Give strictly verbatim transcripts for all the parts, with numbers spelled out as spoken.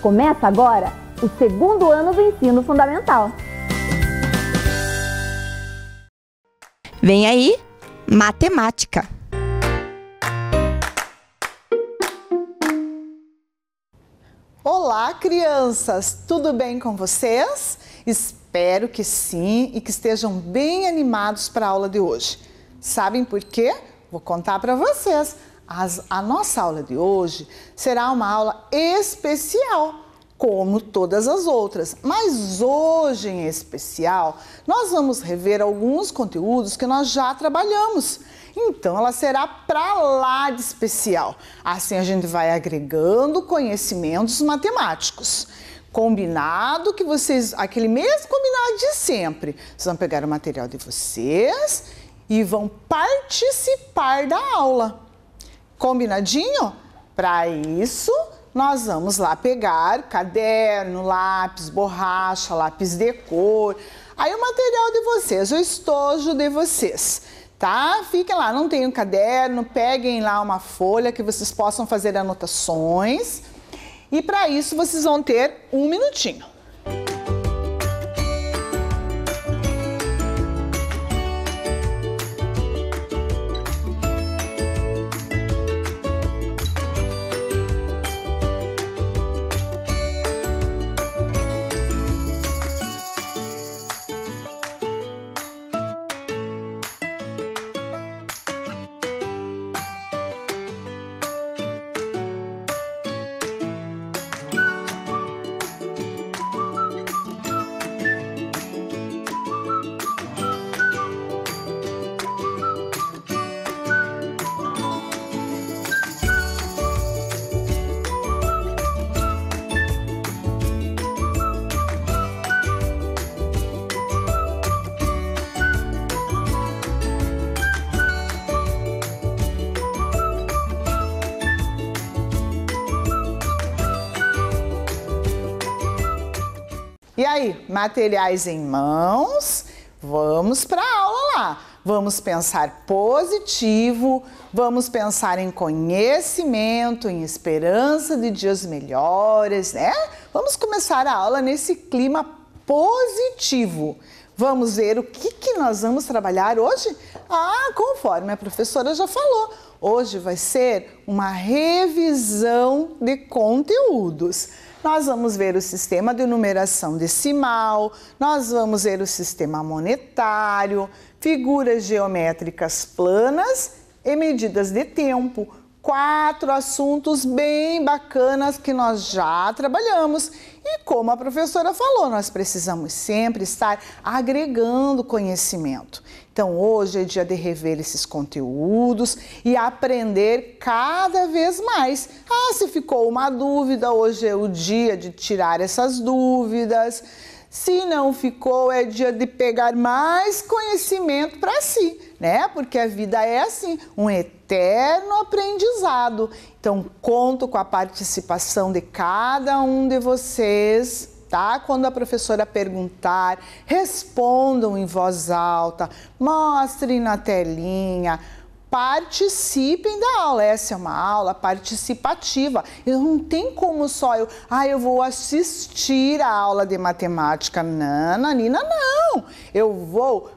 Começa agora o segundo ano do ensino fundamental. Vem aí, matemática. Olá, crianças! Tudo bem com vocês? Espero que sim e que estejam bem animados para a aula de hoje. Sabem por quê? Vou contar para vocês. As, a nossa aula de hoje será uma aula especial, como todas as outras. Mas hoje, em especial, nós vamos rever alguns conteúdos que nós já trabalhamos. Então, ela será para lá de especial. Assim, a gente vai agregando conhecimentos matemáticos. Combinado que vocês, aquele mesmo combinado de sempre, vocês vão pegar o material de vocês e vão participar da aula. Combinadinho? Para isso, nós vamos lá pegar caderno, lápis, borracha, lápis de cor. Aí o material de vocês, o estojo de vocês, tá? Fiquem lá, não tem um caderno, peguem lá uma folha que vocês possam fazer anotações. E para isso vocês vão ter um minutinho. E aí, materiais em mãos, vamos para a aula lá. Vamos pensar positivo, vamos pensar em conhecimento, em esperança de dias melhores, né? Vamos começar a aula nesse clima positivo. Vamos ver o que, que nós vamos trabalhar hoje? Ah, conforme a professora já falou, hoje vai ser uma revisão de conteúdos. Nós vamos ver o sistema de numeração decimal, nós vamos ver o sistema monetário, figuras geométricas planas e medidas de tempo. Quatro assuntos bem bacanas que nós já trabalhamos. E como a professora falou, nós precisamos sempre estar agregando conhecimento. Então, hoje é dia de rever esses conteúdos e aprender cada vez mais. Ah, se ficou uma dúvida, hoje é o dia de tirar essas dúvidas. Se não ficou, é dia de pegar mais conhecimento para si, né? Porque a vida é assim, um eterno aprendizado. Então, conto com a participação de cada um de vocês, tá? Quando a professora perguntar, respondam em voz alta, mostrem na telinha, participem da aula. Essa é uma aula participativa. Eu não tem como só eu, ah, eu vou assistir a aula de matemática. Não, Nanina, não. Eu vou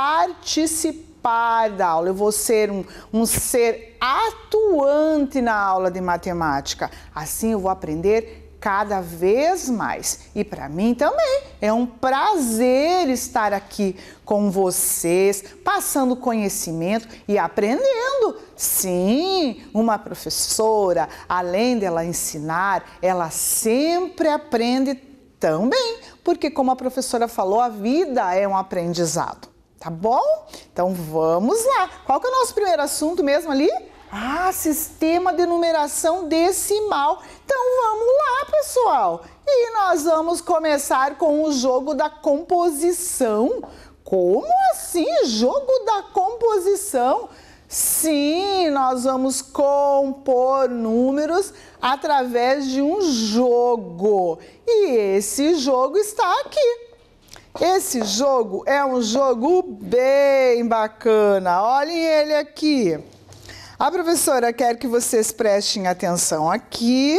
participar da aula. Eu vou ser um, um ser atuante na aula de matemática. Assim eu vou aprender cada vez mais. E para mim também é um prazer estar aqui com vocês, passando conhecimento e aprendendo. Sim, uma professora, além dela ensinar, ela sempre aprende também, porque como a professora falou, a vida é um aprendizado, tá bom? Então vamos lá. Qual que é o nosso primeiro assunto mesmo ali? Ah, sistema de numeração decimal. Então vamos lá, pessoal. E nós vamos começar com o jogo da composição. Como assim, jogo da composição? Sim, nós vamos compor números através de um jogo. E esse jogo está aqui. Esse jogo é um jogo bem bacana. Olhem ele aqui. A professora quer que vocês prestem atenção aqui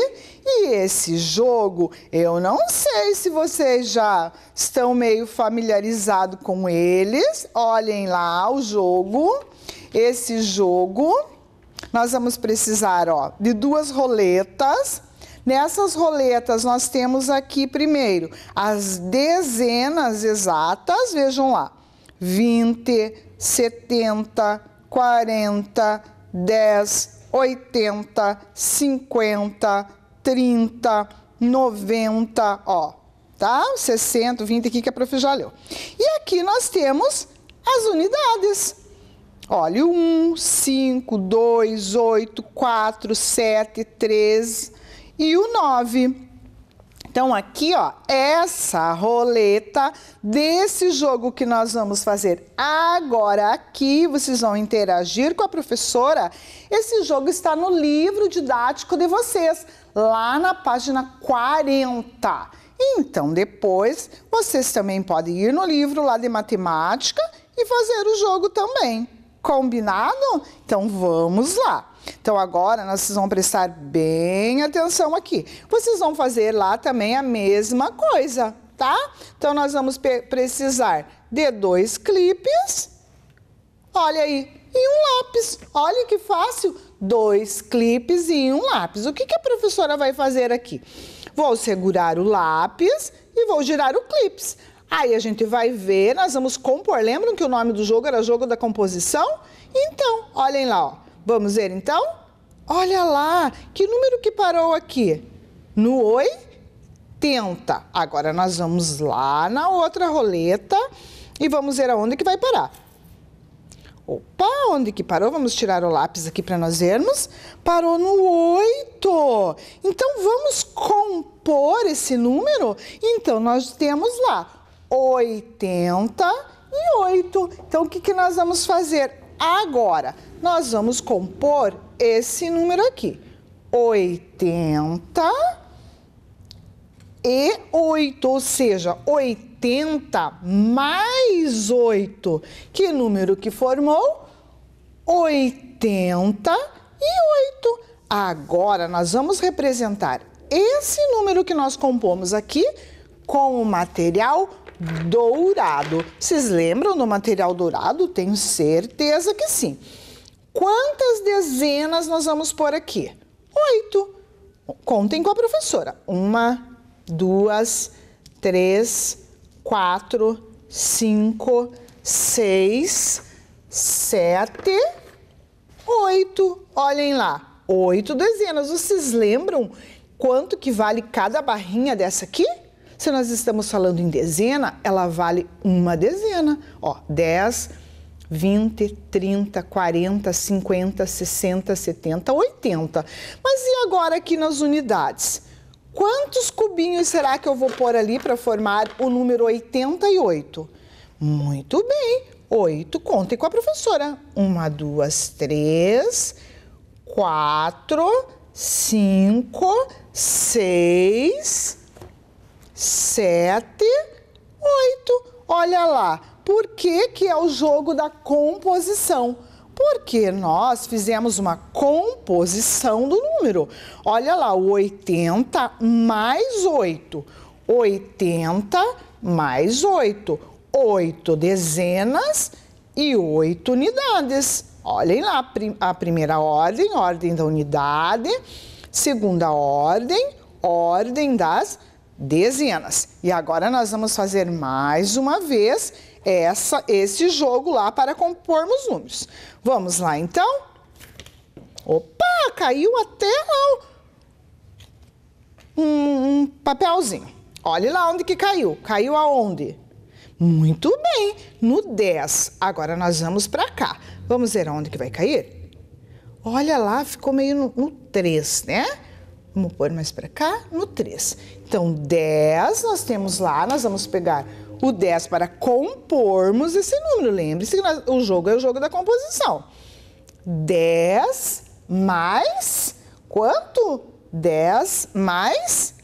E esse jogo, eu não sei se vocês já estão meio familiarizados com eles. Olhem lá o jogo. Esse jogo, nós vamos precisar, ó, de duas roletas. Nessas roletas, nós temos aqui primeiro as dezenas exatas, vejam lá, vinte, setenta, quarenta, dez, oitenta, cinquenta, trinta, noventa, ó, tá? sessenta, vinte aqui que a prof já leu. E aqui nós temos as unidades. Olha, um, cinco, dois, oito, quatro, sete, três e o nove. Então, aqui, ó, essa roleta desse jogo que nós vamos fazer agora aqui, vocês vão interagir com a professora. Esse jogo está no livro didático de vocês, lá na página quarenta. Então, depois, vocês também podem ir no livro lá de matemática e fazer o jogo também. Combinado? Então, vamos lá. Então, agora, nós vamos prestar bem atenção aqui. Vocês vão fazer lá também a mesma coisa, tá? Então, nós vamos precisar de dois clipes. Olha aí, e um lápis. Olha que fácil. Dois clipes e um lápis. O que que a professora vai fazer aqui? Vou segurar o lápis e vou girar o clipes. Aí a gente vai ver, nós vamos compor. Lembram que o nome do jogo era jogo da composição? Então, olhem lá, ó. Vamos ver então? Olha lá, que número que parou aqui? No oitenta. Agora nós vamos lá na outra roleta e vamos ver aonde que vai parar. Opa, onde que parou? Vamos tirar o lápis aqui para nós vermos. Parou no oito. Então, vamos compor esse número? Então, nós temos lá oitenta e oito. Então, o que que nós vamos fazer agora? Nós vamos compor esse número aqui. oitenta e oito, ou seja, oitenta mais oito. Que número que formou? oitenta e oito. Agora, nós vamos representar esse número que nós compomos aqui com o material dourado. Vocês lembram do material dourado? Tenho certeza que sim. Quantas dezenas nós vamos pôr aqui? Oito. Contem com a professora. Uma, duas, três, quatro, cinco, seis, sete, oito. Olhem lá, oito dezenas. Vocês lembram quanto que vale cada barrinha dessa aqui? Se nós estamos falando em dezena, ela vale uma dezena. Ó, dez, vinte, trinta, quarenta, cinquenta, sessenta, setenta, oitenta. Mas e agora aqui nas unidades? Quantos cubinhos será que eu vou pôr ali para formar o número oitenta e oito? Muito bem, oito, contem com a professora. Uma, duas, três, quatro, cinco, seis, sete, oito. Olha lá, por que que é o jogo da composição? Porque nós fizemos uma composição do número. Olha lá, o oitenta mais oito. oitenta mais oito. oito dezenas e oito unidades. Olhem lá, a primeira ordem, ordem da unidade. Segunda ordem, ordem das dezenas. E agora nós vamos fazer mais uma vez essa, esse jogo lá para compormos números. Vamos lá, então? Opa, caiu até lá um, um papelzinho. Olha lá onde que caiu. Caiu aonde? Muito bem, no dez. Agora nós vamos para cá. Vamos ver aonde que vai cair? Olha lá, ficou meio no, no três, né? Vamos pôr mais para cá, no três. Então, dez, nós temos lá, nós vamos pegar o dez para compormos esse número. Lembre-se que o jogo é o jogo da composição. dez mais quanto? dez mais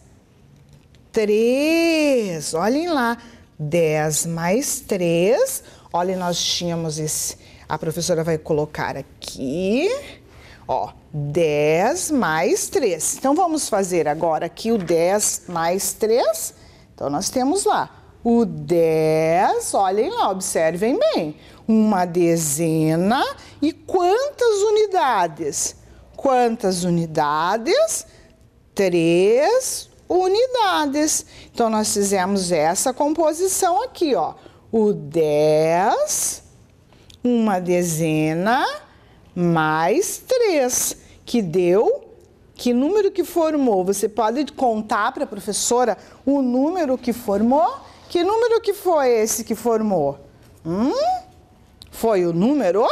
três. Olhem lá, dez mais três. Olhem, nós tínhamos esse... A professora vai colocar aqui. Ó, dez mais três. Então, vamos fazer agora aqui o dez mais três. Então, nós temos lá o dez, olhem lá, observem bem. Uma dezena e quantas unidades? Quantas unidades? Três unidades. Então, nós fizemos essa composição aqui, ó. O dez, uma dezena, mais três, que deu, que número que formou? Você pode contar para a professora o número que formou? Que número que foi esse que formou? Hum? Foi o número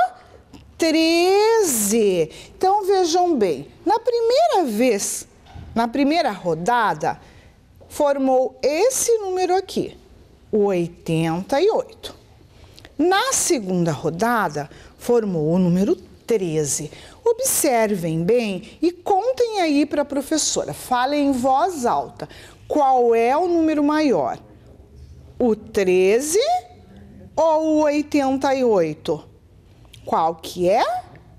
treze. Então, vejam bem, na primeira vez, na primeira rodada, formou esse número aqui, o oitenta e oito. Na segunda rodada, formou o número treze. Observem bem e contem aí para a professora. Falem em voz alta. Qual é o número maior? O treze ou o oitenta e oito? Qual que é?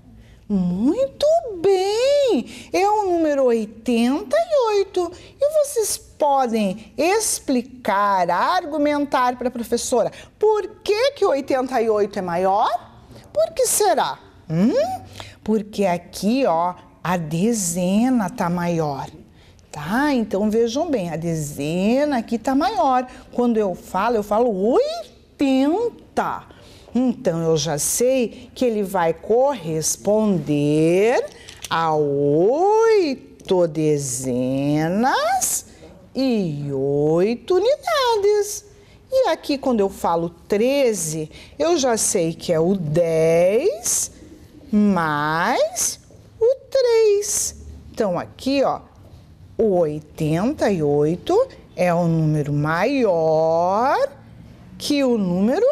Muito bem! É o número oitenta e oito. E vocês podem explicar, argumentar para a professora por que que o oitenta e oito é maior? Por que será? Hum? Porque aqui, ó, a dezena tá maior, tá? Então, vejam bem, a dezena aqui tá maior. Quando eu falo, eu falo oitenta. Então, eu já sei que ele vai corresponder a oito dezenas e oito unidades. E aqui, quando eu falo treze, eu já sei que é o dez mais o três. Então, aqui, ó, o oitenta e oito é o número maior que o número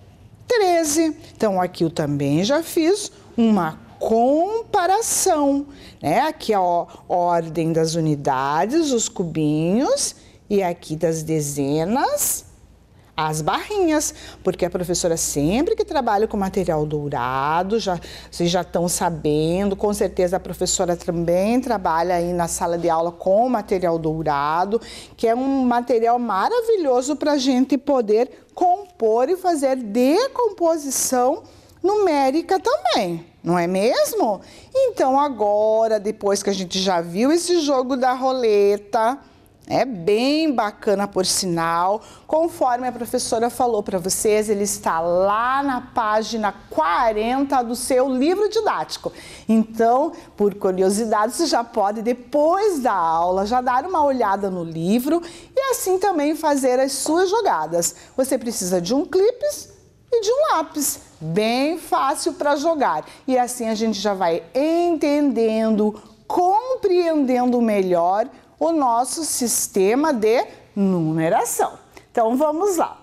treze. Então, aqui eu também já fiz uma comparação, né? Aqui a ordem das unidades, os cubinhos, e aqui das dezenas, as barrinhas, porque a professora sempre que trabalha com material dourado, já, vocês já estão sabendo, com certeza a professora também trabalha aí na sala de aula com material dourado, que é um material maravilhoso para a gente poder compor e fazer decomposição numérica também, não é mesmo? Então agora, depois que a gente já viu esse jogo da roleta, é bem bacana, por sinal. Conforme a professora falou para vocês, ele está lá na página quarenta do seu livro didático. Então, por curiosidade, você já pode, depois da aula, já dar uma olhada no livro e assim também fazer as suas jogadas. Você precisa de um clipes e de um lápis. Bem fácil para jogar. E assim a gente já vai entendendo, compreendendo melhor o nosso sistema de numeração. Então, vamos lá.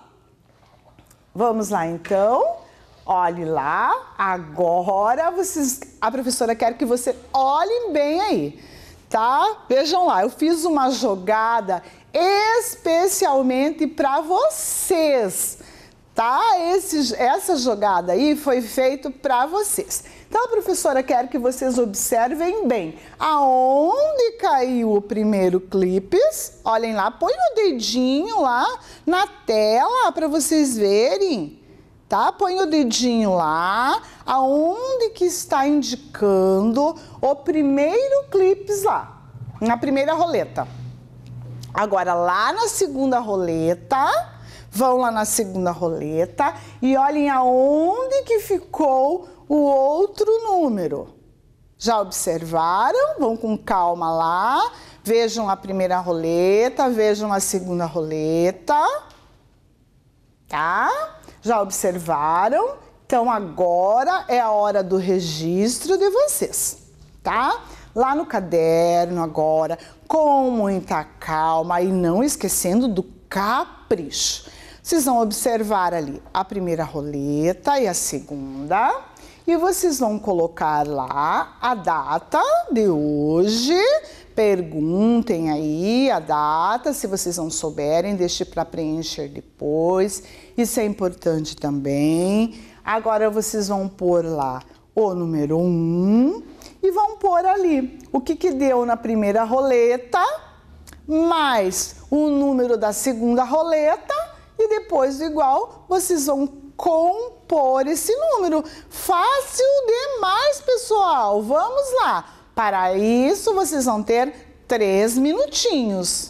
Vamos lá, então. Olhe lá. Agora, vocês, a professora quer que você olhe bem aí, tá? Vejam lá, eu fiz uma jogada especialmente para vocês, tá? Esse, essa jogada aí foi feita para vocês. Então, a professora quer que vocês observem bem aonde caiu o primeiro clipes. Olhem lá, põe o dedinho lá na tela para vocês verem, tá? Põe o dedinho lá, aonde que está indicando o primeiro clipes lá, na primeira roleta. Agora, lá na segunda roleta, vão lá na segunda roleta e olhem aonde que ficou o outro número. Já observaram? Vão com calma lá. Vejam a primeira roleta, vejam a segunda roleta. Tá? Já observaram? Então, agora é a hora do registro de vocês, tá? Lá no caderno agora, com muita calma e não esquecendo do capricho. Vocês vão observar ali a primeira roleta e a segunda. E vocês vão colocar lá a data de hoje. Perguntem aí a data, se vocês não souberem, deixe para preencher depois. Isso é importante também. Agora vocês vão pôr lá o número um e vão compor ali. O que que deu na primeira roleta, mais o número da segunda roleta, e depois do igual, vocês vão compor esse número. Fácil demais, pessoal. Vamos lá. Para isso, vocês vão ter três minutinhos.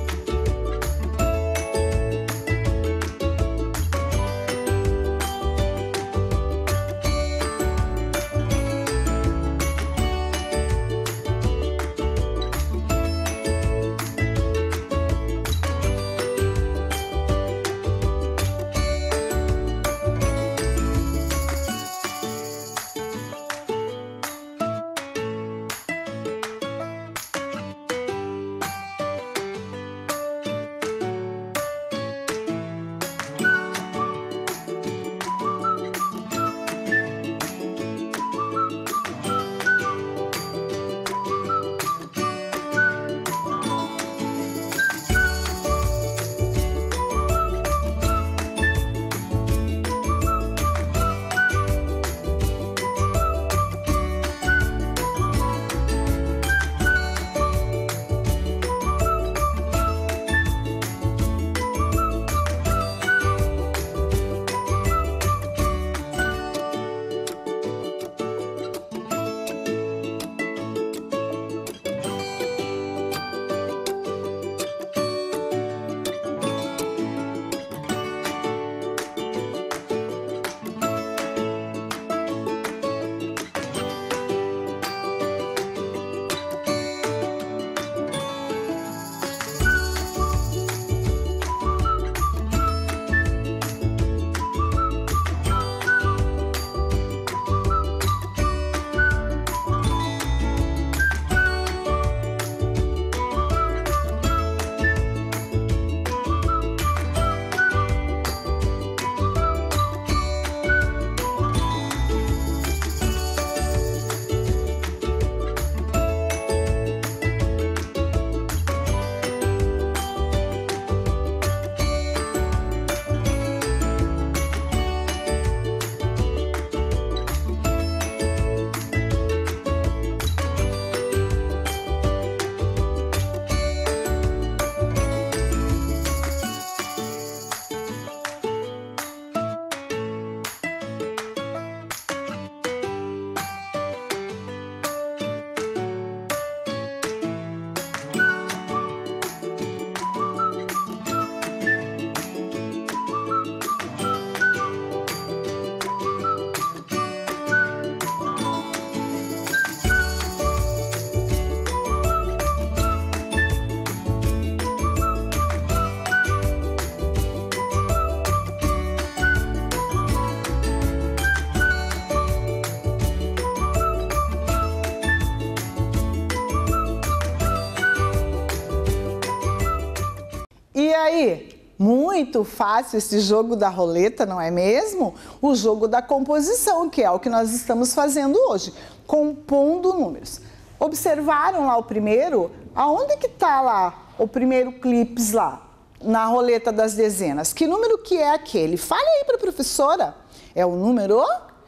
E aí, muito fácil esse jogo da roleta, não é mesmo? O jogo da composição, que é o que nós estamos fazendo hoje, compondo números. Observaram lá o primeiro? Aonde que tá lá o primeiro clips lá, na roleta das dezenas? Que número que é aquele? Fale aí para a professora. É o número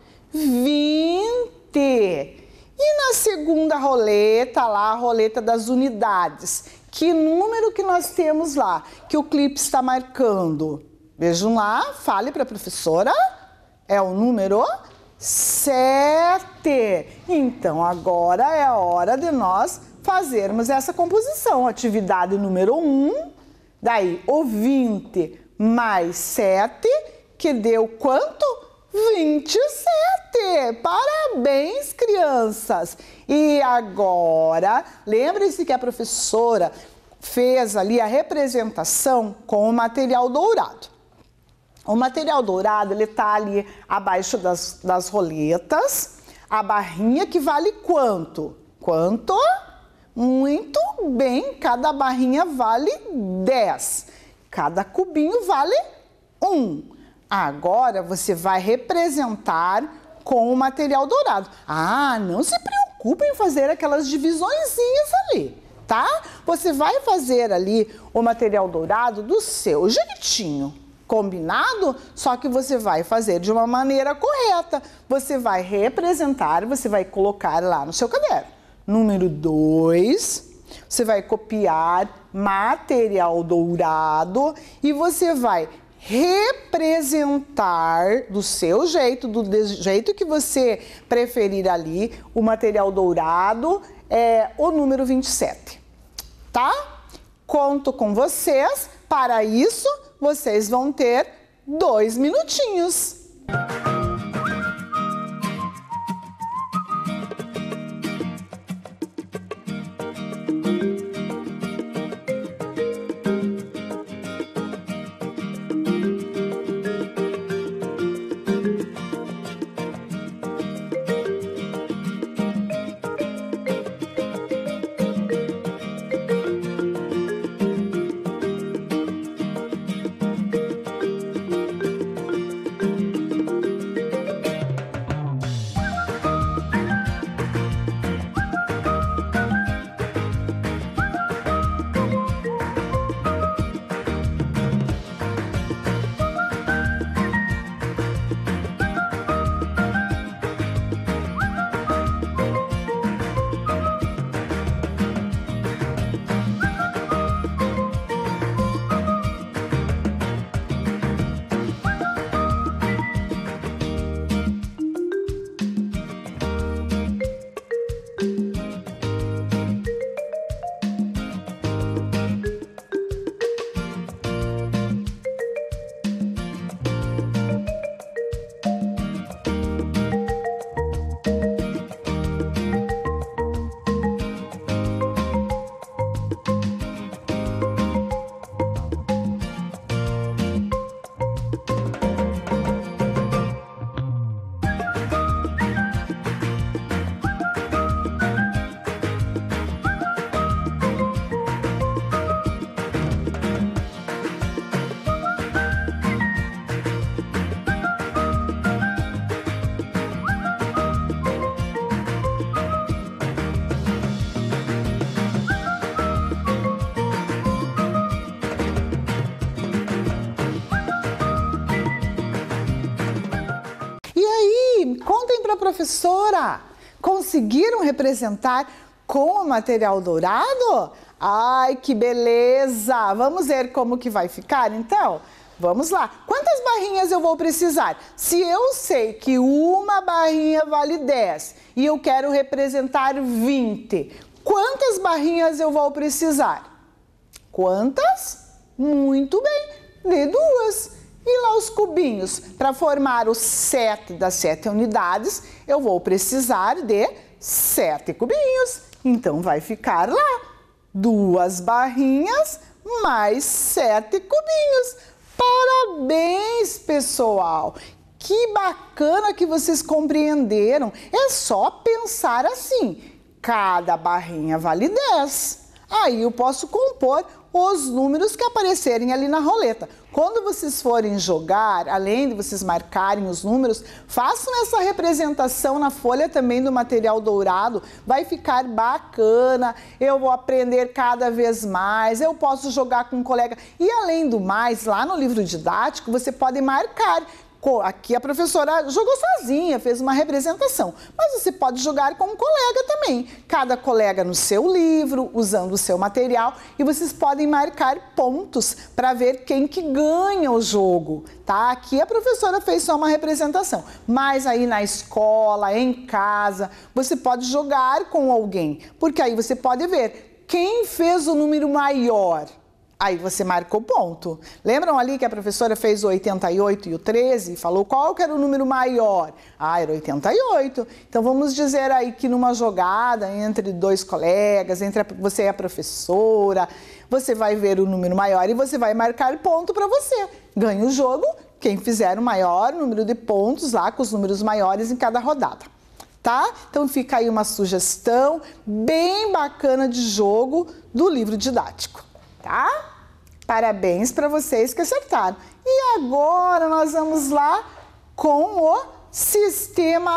vinte. E na segunda roleta, lá a roleta das unidades, que número que nós temos lá, que o clipe está marcando? Vejam lá, fale para a professora. É o número sete. Então, agora é a hora de nós fazermos essa composição. Atividade número um, daí o vinte mais sete, que deu quanto? vinte e sete! Parabéns, crianças! E agora, lembre-se que a professora fez ali a representação com o material dourado. O material dourado, ele tá ali abaixo das, das roletas, a barrinha que vale quanto? Quanto? Muito bem, cada barrinha vale dez. Cada cubinho vale um. Agora você vai representar com o material dourado. Ah, não se preocupe em fazer aquelas divisõezinhas ali, tá? Você vai fazer ali o material dourado do seu jeitinho, combinado? Só que você vai fazer de uma maneira correta. Você vai representar, você vai colocar lá no seu caderno. Número dois, você vai copiar material dourado e você vai representar do seu jeito, do jeito que você preferir ali, o material dourado é o número vinte e sete, tá? Conto com vocês, para isso vocês vão ter dois minutinhos. Contem para a professora, conseguiram representar com o material dourado? Ai, que beleza! Vamos ver como que vai ficar, então? Vamos lá. Quantas barrinhas eu vou precisar? Se eu sei que uma barrinha vale dez e eu quero representar vinte, quantas barrinhas eu vou precisar? Quantas? Muito bem, de duas. E lá os cubinhos, para formar o sete das sete unidades, eu vou precisar de sete cubinhos. Então, vai ficar lá duas barrinhas mais sete cubinhos. Parabéns, pessoal! Que bacana que vocês compreenderam. É só pensar assim, cada barrinha vale dez. Aí eu posso compor os números que aparecerem ali na roleta. Quando vocês forem jogar, além de vocês marcarem os números, façam essa representação na folha também do material dourado. Vai ficar bacana, eu vou aprender cada vez mais, eu posso jogar com um colega. E além do mais, lá no livro didático, você pode marcar. Aqui a professora jogou sozinha, fez uma representação, mas você pode jogar com um colega também. Cada colega no seu livro, usando o seu material, e vocês podem marcar pontos para ver quem que ganha o jogo, tá? Aqui a professora fez só uma representação, mas aí na escola, em casa, você pode jogar com alguém, porque aí você pode ver quem fez o número maior. Aí você marcou ponto. Lembram ali que a professora fez o oitenta e oito e o treze e falou qual que era o número maior? Ah, era oitenta e oito. Então vamos dizer aí que numa jogada entre dois colegas, entre a, você e a professora, você vai ver o número maior e você vai marcar ponto para você. Ganha o jogo quem fizer o maior número de pontos lá com os números maiores em cada rodada. Tá? Então fica aí uma sugestão bem bacana de jogo do livro didático. Tá? Parabéns para vocês que acertaram. E agora nós vamos lá com o sistema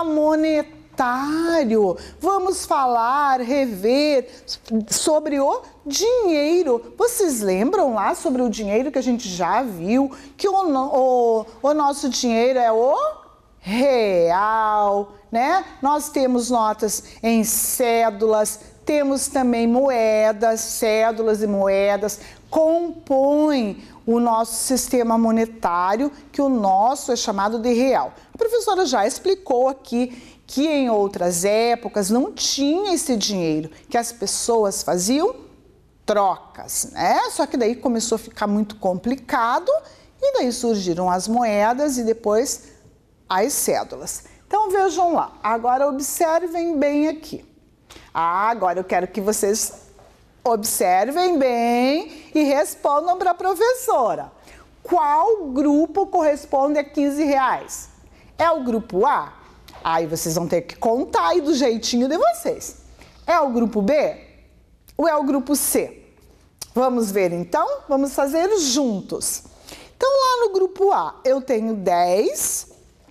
monetário. Vamos falar, rever sobre o dinheiro. Vocês lembram lá sobre o dinheiro que a gente já viu? Que o, o, o nosso dinheiro é o real, né? Nós temos notas em cédulas, temos também moedas, cédulas e moedas, compõem o nosso sistema monetário, que o nosso é chamado de real. A professora já explicou aqui que em outras épocas não tinha esse dinheiro, que as pessoas faziam trocas, né? Só que daí começou a ficar muito complicado e daí surgiram as moedas e depois as cédulas. Então vejam lá, agora observem bem aqui. Ah, agora eu quero que vocês observem bem e respondam para a professora. Qual grupo corresponde a quinze reais? É o grupo A? Aí vocês vão ter que contar aí do jeitinho de vocês. É o grupo B? Ou é o grupo C? Vamos ver então? Vamos fazer juntos. Então lá no grupo A eu tenho dez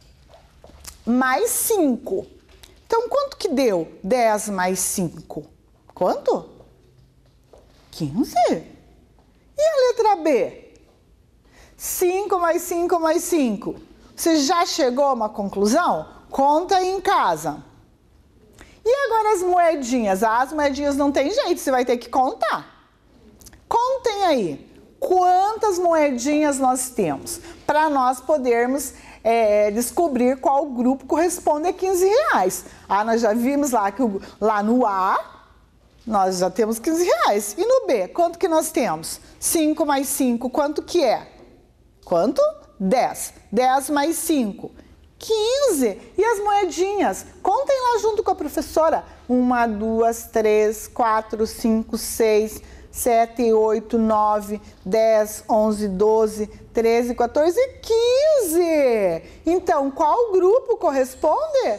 mais cinco. Então quanto que deu dez mais cinco? Quanto? quinze. E a letra B? cinco mais cinco mais cinco. Você já chegou a uma conclusão? Conta aí em casa. E agora as moedinhas? Ah, as moedinhas não tem jeito, você vai ter que contar. Contem aí. Quantas moedinhas nós temos? Para nós podermos é, descobrir qual grupo corresponde a quinze reais. Ah, nós já vimos lá que o, lá no A, nós já temos quinze reais. E no B, quanto que nós temos? cinco mais cinco, quanto que é? Quanto? dez. dez mais cinco. quinze. E as moedinhas? Contem lá junto com a professora. uma, duas, três, quatro, cinco, seis, sete, oito, nove, dez, onze, doze, treze, quatorze e quinze. Então, qual grupo corresponde?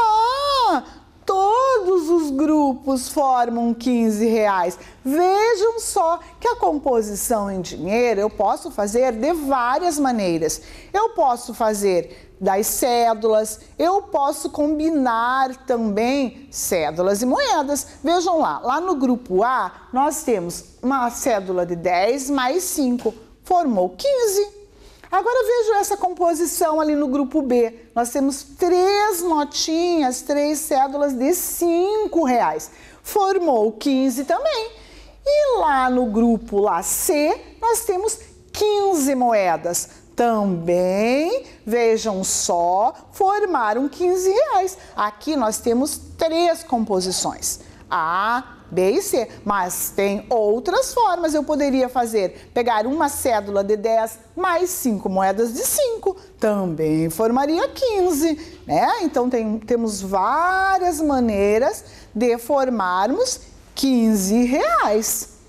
Ah, todos os grupos formam quinze reais. Vejam só que a composição em dinheiro eu posso fazer de várias maneiras. Eu posso fazer das cédulas, eu posso combinar também cédulas e moedas. Vejam lá, lá no grupo A nós temos uma cédula de dez mais cinco, formou quinze. Agora veja essa composição ali no grupo B. Nós temos três notinhas, três cédulas de cinco reais. Formou quinze também. E lá no grupo lá C, nós temos quinze moedas. Também, vejam só, formaram quinze reais. Aqui nós temos três composições. A, B e C, mas tem outras formas. Eu poderia fazer, pegar uma cédula de dez mais cinco moedas de cinco, também formaria quinze, né? Então tem, temos várias maneiras de formarmos quinze reais.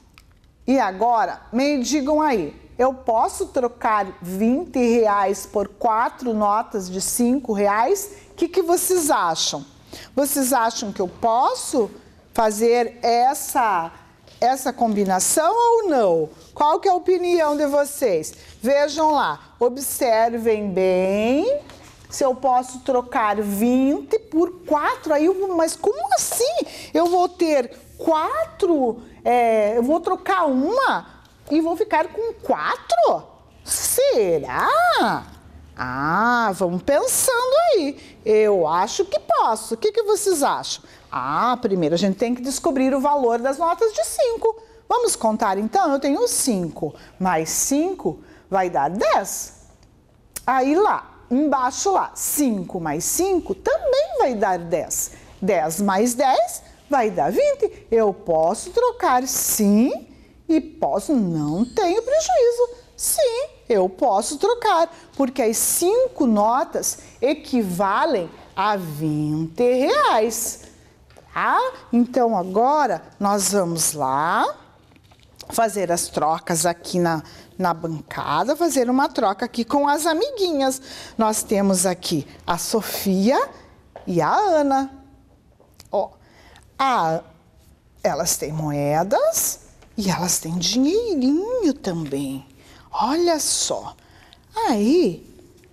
E agora, me digam aí, eu posso trocar vinte reais por quatro notas de cinco reais? O que, que vocês acham? Vocês acham que eu posso fazer essa, essa combinação ou não? Qual que é a opinião de vocês? Vejam lá, observem bem se eu posso trocar vinte por quatro. Aí eu, mas como assim? Eu vou ter quatro, é, eu vou trocar uma e vou ficar com quatro? Será? Ah, vamos pensando aí. Eu acho que posso. O que, que vocês acham? Ah, primeiro a gente tem que descobrir o valor das notas de cinco. Vamos contar então? Eu tenho cinco mais cinco vai dar dez. Aí lá, embaixo lá, cinco mais cinco também vai dar dez. dez mais dez vai dar vinte. Eu posso trocar sim e posso, não tenho prejuízo. Sim, eu posso trocar, porque as cinco notas equivalem a vinte reais. Tá? Então, agora, nós vamos lá fazer as trocas aqui na, na bancada, fazer uma troca aqui com as amiguinhas. Nós temos aqui a Sofia e a Ana. Ó, a, elas têm moedas e elas têm dinheirinho também. Olha só. Aí,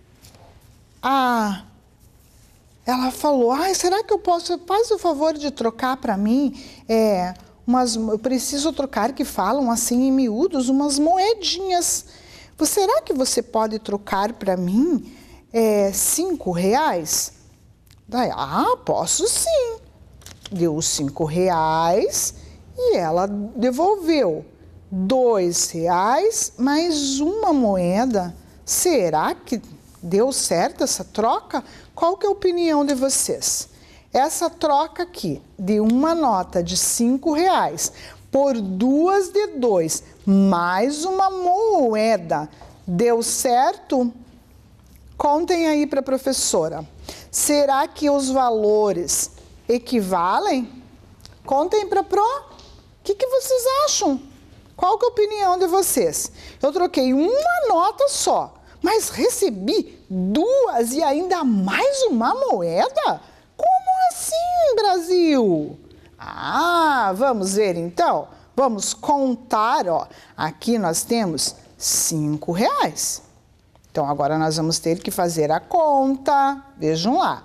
a... ela falou, ai, será que eu posso, faz o favor de trocar para mim, é, umas, eu preciso trocar, que falam assim em miúdos, umas moedinhas. Será que você pode trocar para mim é, cinco reais? Daí, ah, posso sim. Deu os cinco reais e ela devolveu dois reais mais uma moeda. Será que deu certo essa troca? Qual que é a opinião de vocês? Essa troca aqui de uma nota de cinco reais por duas de dois mais uma moeda, deu certo? Contem aí para a professora. Será que os valores equivalem? Contem para a Pro. O que, que vocês acham? Qual que é a opinião de vocês? Eu troquei uma nota só, mas recebi duas e ainda mais uma moeda? Como assim, Brasil? Ah, vamos ver então? Vamos contar, ó. Aqui nós temos cinco reais. Então, agora nós vamos ter que fazer a conta. Vejam lá.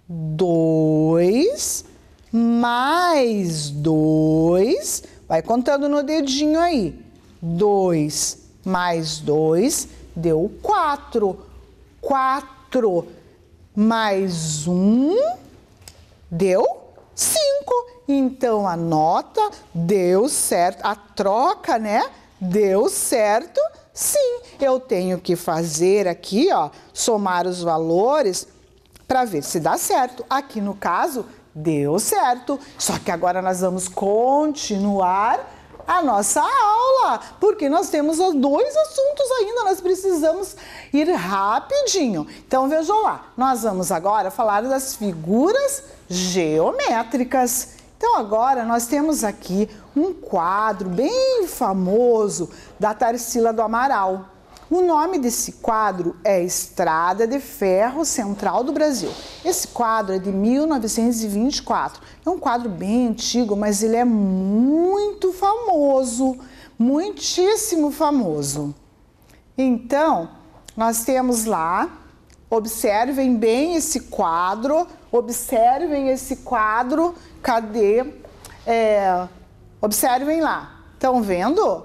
Dois mais dois. Vai contando no dedinho aí. Dois mais dois deu quatro. Quatro mais um deu cinco. Então, a nota deu certo. A troca, né? Deu certo. Sim, eu tenho que fazer aqui, ó, somar os valores para ver se dá certo. Aqui no caso, deu certo. Só que agora nós vamos continuar a nossa aula, porque nós temos os dois assuntos ainda, nós precisamos ir rapidinho. Então, vejam lá, nós vamos agora falar das figuras geométricas. Então, agora nós temos aqui um quadro bem famoso da Tarsila do Amaral. O nome desse quadro é Estrada de Ferro Central do Brasil. Esse quadro é de mil novecentos e vinte e quatro. É um quadro bem antigo, mas ele é muito famoso, muitíssimo famoso. Então, nós temos lá, observem bem esse quadro, observem esse quadro, cadê? É, observem lá, estão vendo?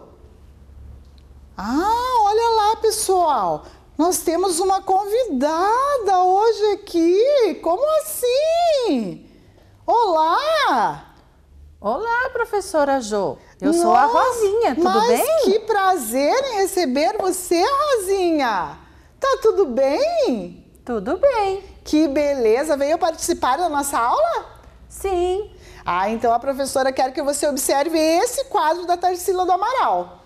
Ah, olha lá, pessoal, nós temos uma convidada hoje aqui, como assim? Olá! Olá, professora Jo, eu Nossa, sou a Rosinha, tudo mas bem? Mas que prazer em receber você, Rosinha! Tá tudo bem? Tudo bem. Que beleza, veio participar da nossa aula? Sim. Ah, então a professora quer que você observe esse quadro da Tarsila do Amaral.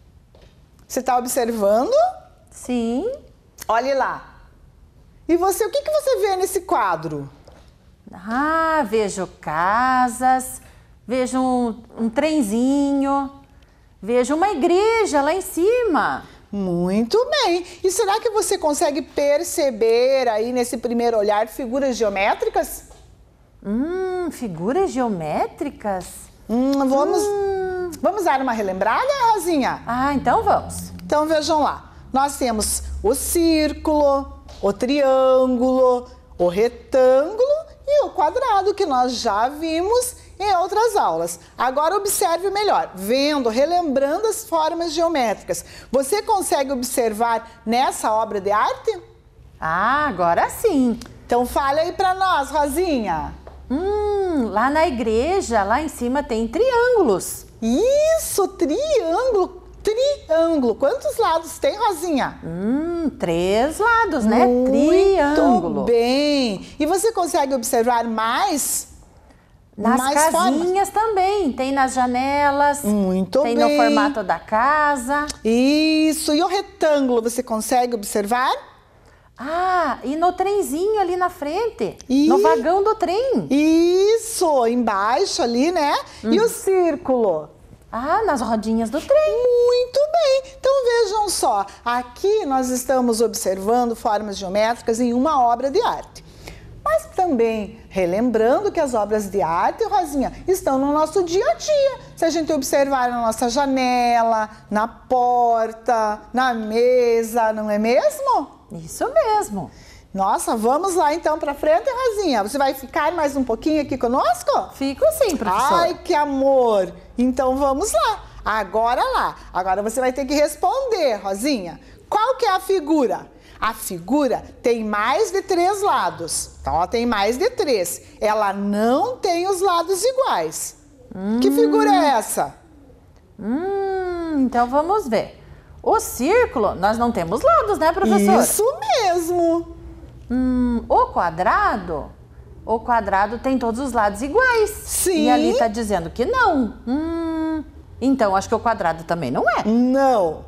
Você está observando? Sim. Olhe lá. E você, o que, que você vê nesse quadro? Ah, vejo casas, vejo um, um trenzinho, vejo uma igreja lá em cima. Muito bem. E será que você consegue perceber aí nesse primeiro olhar figuras geométricas? Hum, figuras geométricas? Hum, vamos, hum. vamos dar uma relembrada, Rosinha? Ah, então vamos. Então vejam lá. Nós temos o círculo, o triângulo, o retângulo e o quadrado, que nós já vimos em outras aulas. Agora observe melhor, vendo, relembrando as formas geométricas. Você consegue observar nessa obra de arte? Ah, agora sim. Então fale aí para nós, Rosinha. Hum, lá na igreja, lá em cima tem triângulos. Isso, triângulo, triângulo. Quantos lados tem, Rosinha? Hum, três lados, né? Muito Triângulo. bem. E você consegue observar mais? Nas mais casinhas formas? Também, tem nas janelas. Muito tem bem. no formato da casa. Isso, e o retângulo, você consegue observar? Ah, e no trenzinho ali na frente, e... no vagão do trem. Isso, embaixo ali, né? Hum. E o círculo? Ah, nas rodinhas do trem. Muito bem. Então vejam só, aqui nós estamos observando formas geométricas em uma obra de arte. Mas também relembrando que as obras de arte, Rosinha, estão no nosso dia a dia. Se a gente observar na nossa janela, na porta, na mesa, não é mesmo? Isso mesmo. Nossa, vamos lá então para frente, Rosinha. Você vai ficar mais um pouquinho aqui conosco? Fico sim, professora. Ai, que amor. Então vamos lá. Agora lá. Agora você vai ter que responder, Rosinha. Qual que é a figura? A figura tem mais de três lados. Então, ela tem mais de três. Ela não tem os lados iguais. Hum. Que figura é essa? Hum, então, vamos ver. O círculo, nós não temos lados, né, professora? Isso mesmo. Hum, o quadrado, o quadrado tem todos os lados iguais. Sim. E ali está dizendo que não. Hum, então, acho que o quadrado também não é. Não.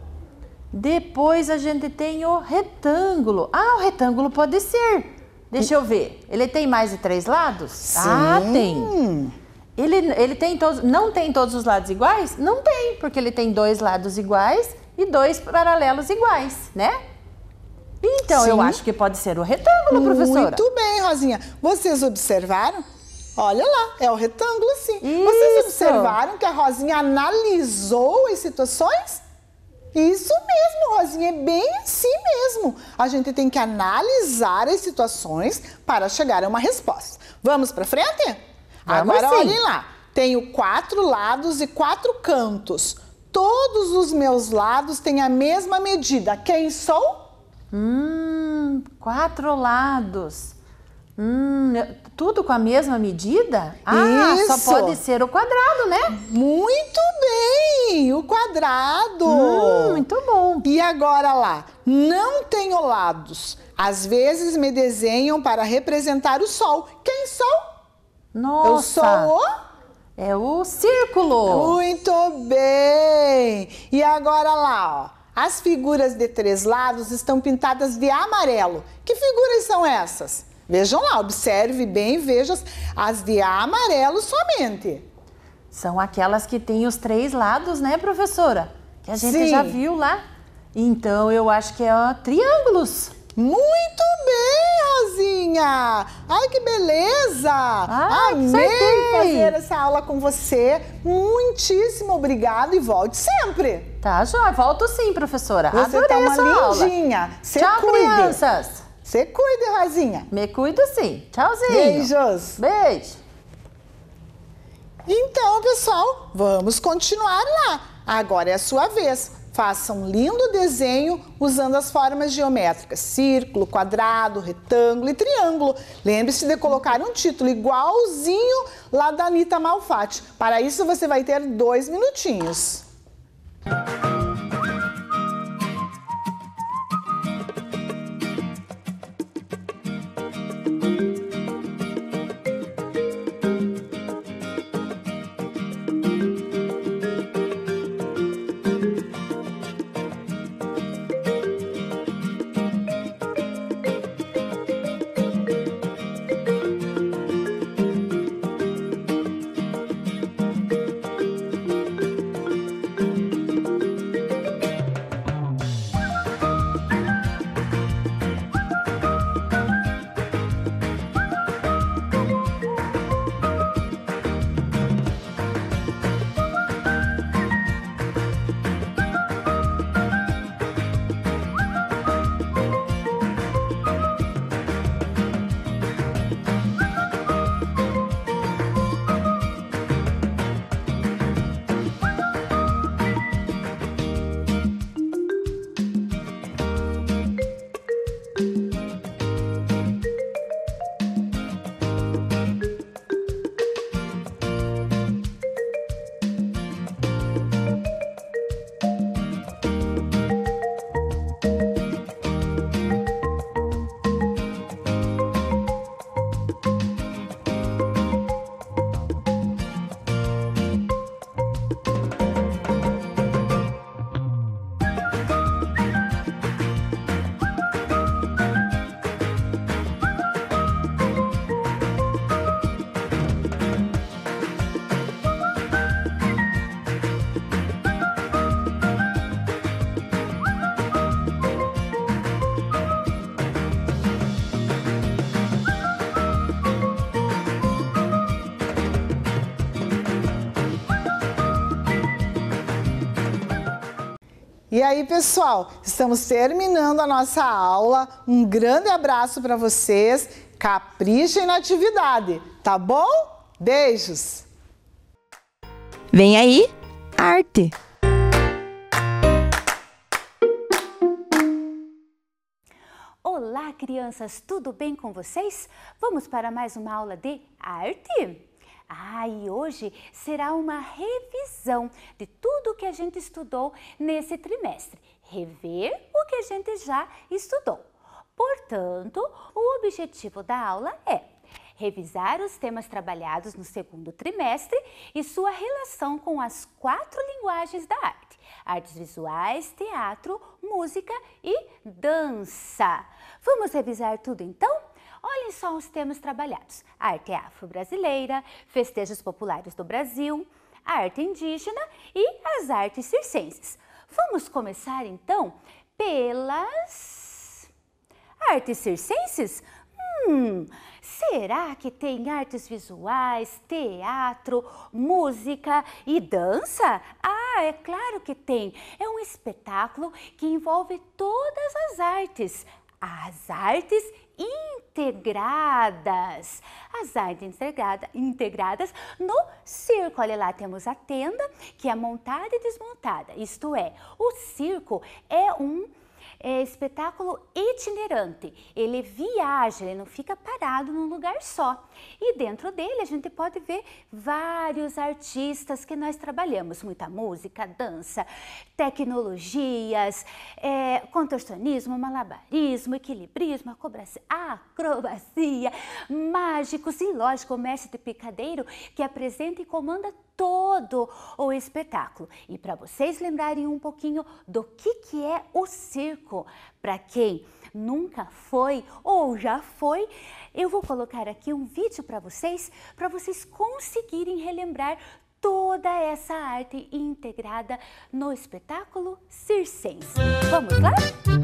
Depois a gente tem o retângulo. Ah, o retângulo pode ser. Deixa eu ver. Ele tem mais de três lados? Sim. Ah, tem. Ele, ele tem todos, não tem todos os lados iguais? Não tem, porque ele tem dois lados iguais e dois paralelos iguais, né? Então, Sim. eu acho que pode ser o retângulo, professora. Muito bem, Rosinha. Vocês observaram? Olha lá, é o retângulo, sim. Isso. Vocês observaram que a Rosinha analisou as situações? Isso mesmo, Rosinha, é bem assim mesmo. A gente tem que analisar as situações para chegar a uma resposta. Vamos para frente? Vamos. Agora, Sim. olhem lá. Tenho quatro lados e quatro cantos. Todos os meus lados têm a mesma medida. Quem sou? Hum, quatro lados. Hum, tudo com a mesma medida? Ah, Isso. só pode ser o quadrado, né? Muito bem, o quadrado. Hum, muito bom. E agora lá, não tenho lados. Às vezes me desenham para representar o sol. Quem sou? Nossa. Eu sou o... É o círculo. Muito bem. E agora lá, ó. As figuras de três lados estão pintadas de amarelo. Que figuras são essas? Vejam lá, observe bem, veja as de amarelo somente. São aquelas que têm os três lados, né, professora? Que a gente Sim. já viu lá. Então, eu acho que é ó, triângulos. Muito bem, Rosinha! Ai, que beleza! Ah, Amei acertei. fazer essa aula com você. Muitíssimo obrigado e volte sempre. Tá, já volto sim, professora. Você Adorei tá uma essa aula. lindinha. Você Tchau, cuide. crianças. Você cuide, Rosinha. Me cuido sim. Tchauzinho. Beijos. Beijo. Então, pessoal, vamos continuar lá. Agora é a sua vez. Faça um lindo desenho usando as formas geométricas, círculo, quadrado, retângulo e triângulo. Lembre-se de colocar um título igualzinho lá da Anitta Malfatti. Para isso, você vai ter dois minutinhos. E aí, pessoal, estamos terminando a nossa aula. Um grande abraço para vocês. Caprichem na atividade, tá bom? Beijos! Vem aí, arte! Olá, crianças, tudo bem com vocês? Vamos para mais uma aula de arte? Ah, e hoje será uma revisão de tudo que a gente estudou nesse trimestre. Rever o que a gente já estudou. Portanto, o objetivo da aula é revisar os temas trabalhados no segundo trimestre e sua relação com as quatro linguagens da arte: artes visuais, teatro, música e dança. Vamos revisar tudo então? Olhem só os temas trabalhados: arte afro-brasileira, festejos populares do Brasil, arte indígena e as artes circenses. Vamos começar então pelas artes circenses? Hum, será que tem artes visuais, teatro, música e dança? Ah, é claro que tem. É um espetáculo que envolve todas as artes. As artes integradas. As artes integrada, integradas no circo. Olha lá, temos a tenda que é montada e desmontada. Isto é, o circo é um É espetáculo itinerante, ele viaja, ele não fica parado num lugar só. E dentro dele a gente pode ver vários artistas que nós trabalhamos, muita música, dança, tecnologias, é, contorcionismo, malabarismo, equilibrismo, acrobacia, mágicos e, lógico, o mestre de picadeiro que apresenta e comanda todo o espetáculo. E para vocês lembrarem um pouquinho do que, que é o circo, para quem nunca foi ou já foi, eu vou colocar aqui um vídeo para vocês, para vocês conseguirem relembrar toda essa arte integrada no espetáculo circense. Vamos lá?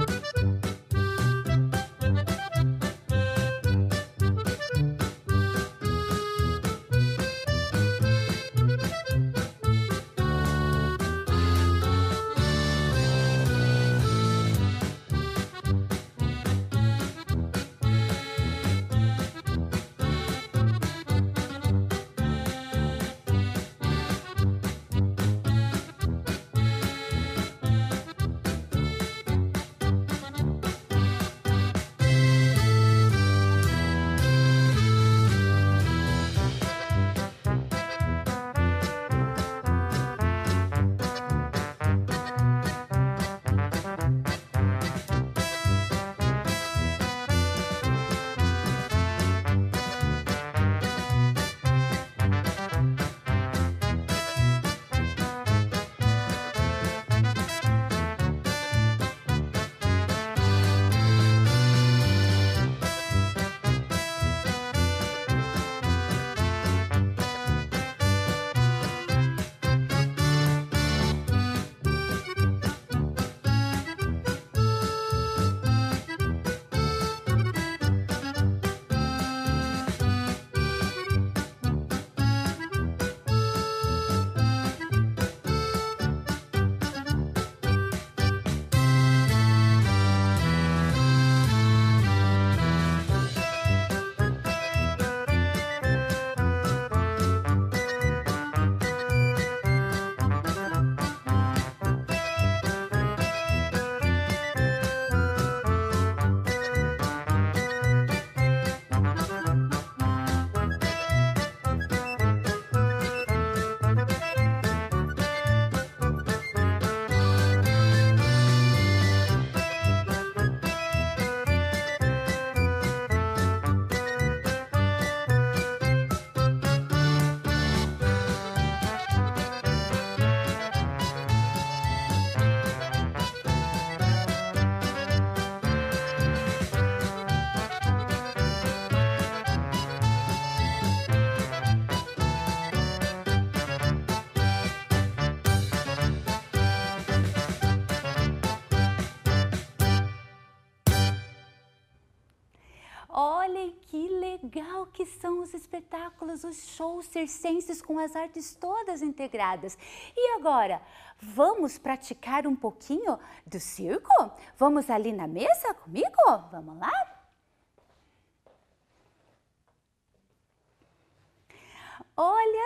Olhem que legal que são os espetáculos, os shows circenses com as artes todas integradas. E agora, vamos praticar um pouquinho do circo? Vamos ali na mesa comigo? Vamos lá? Olha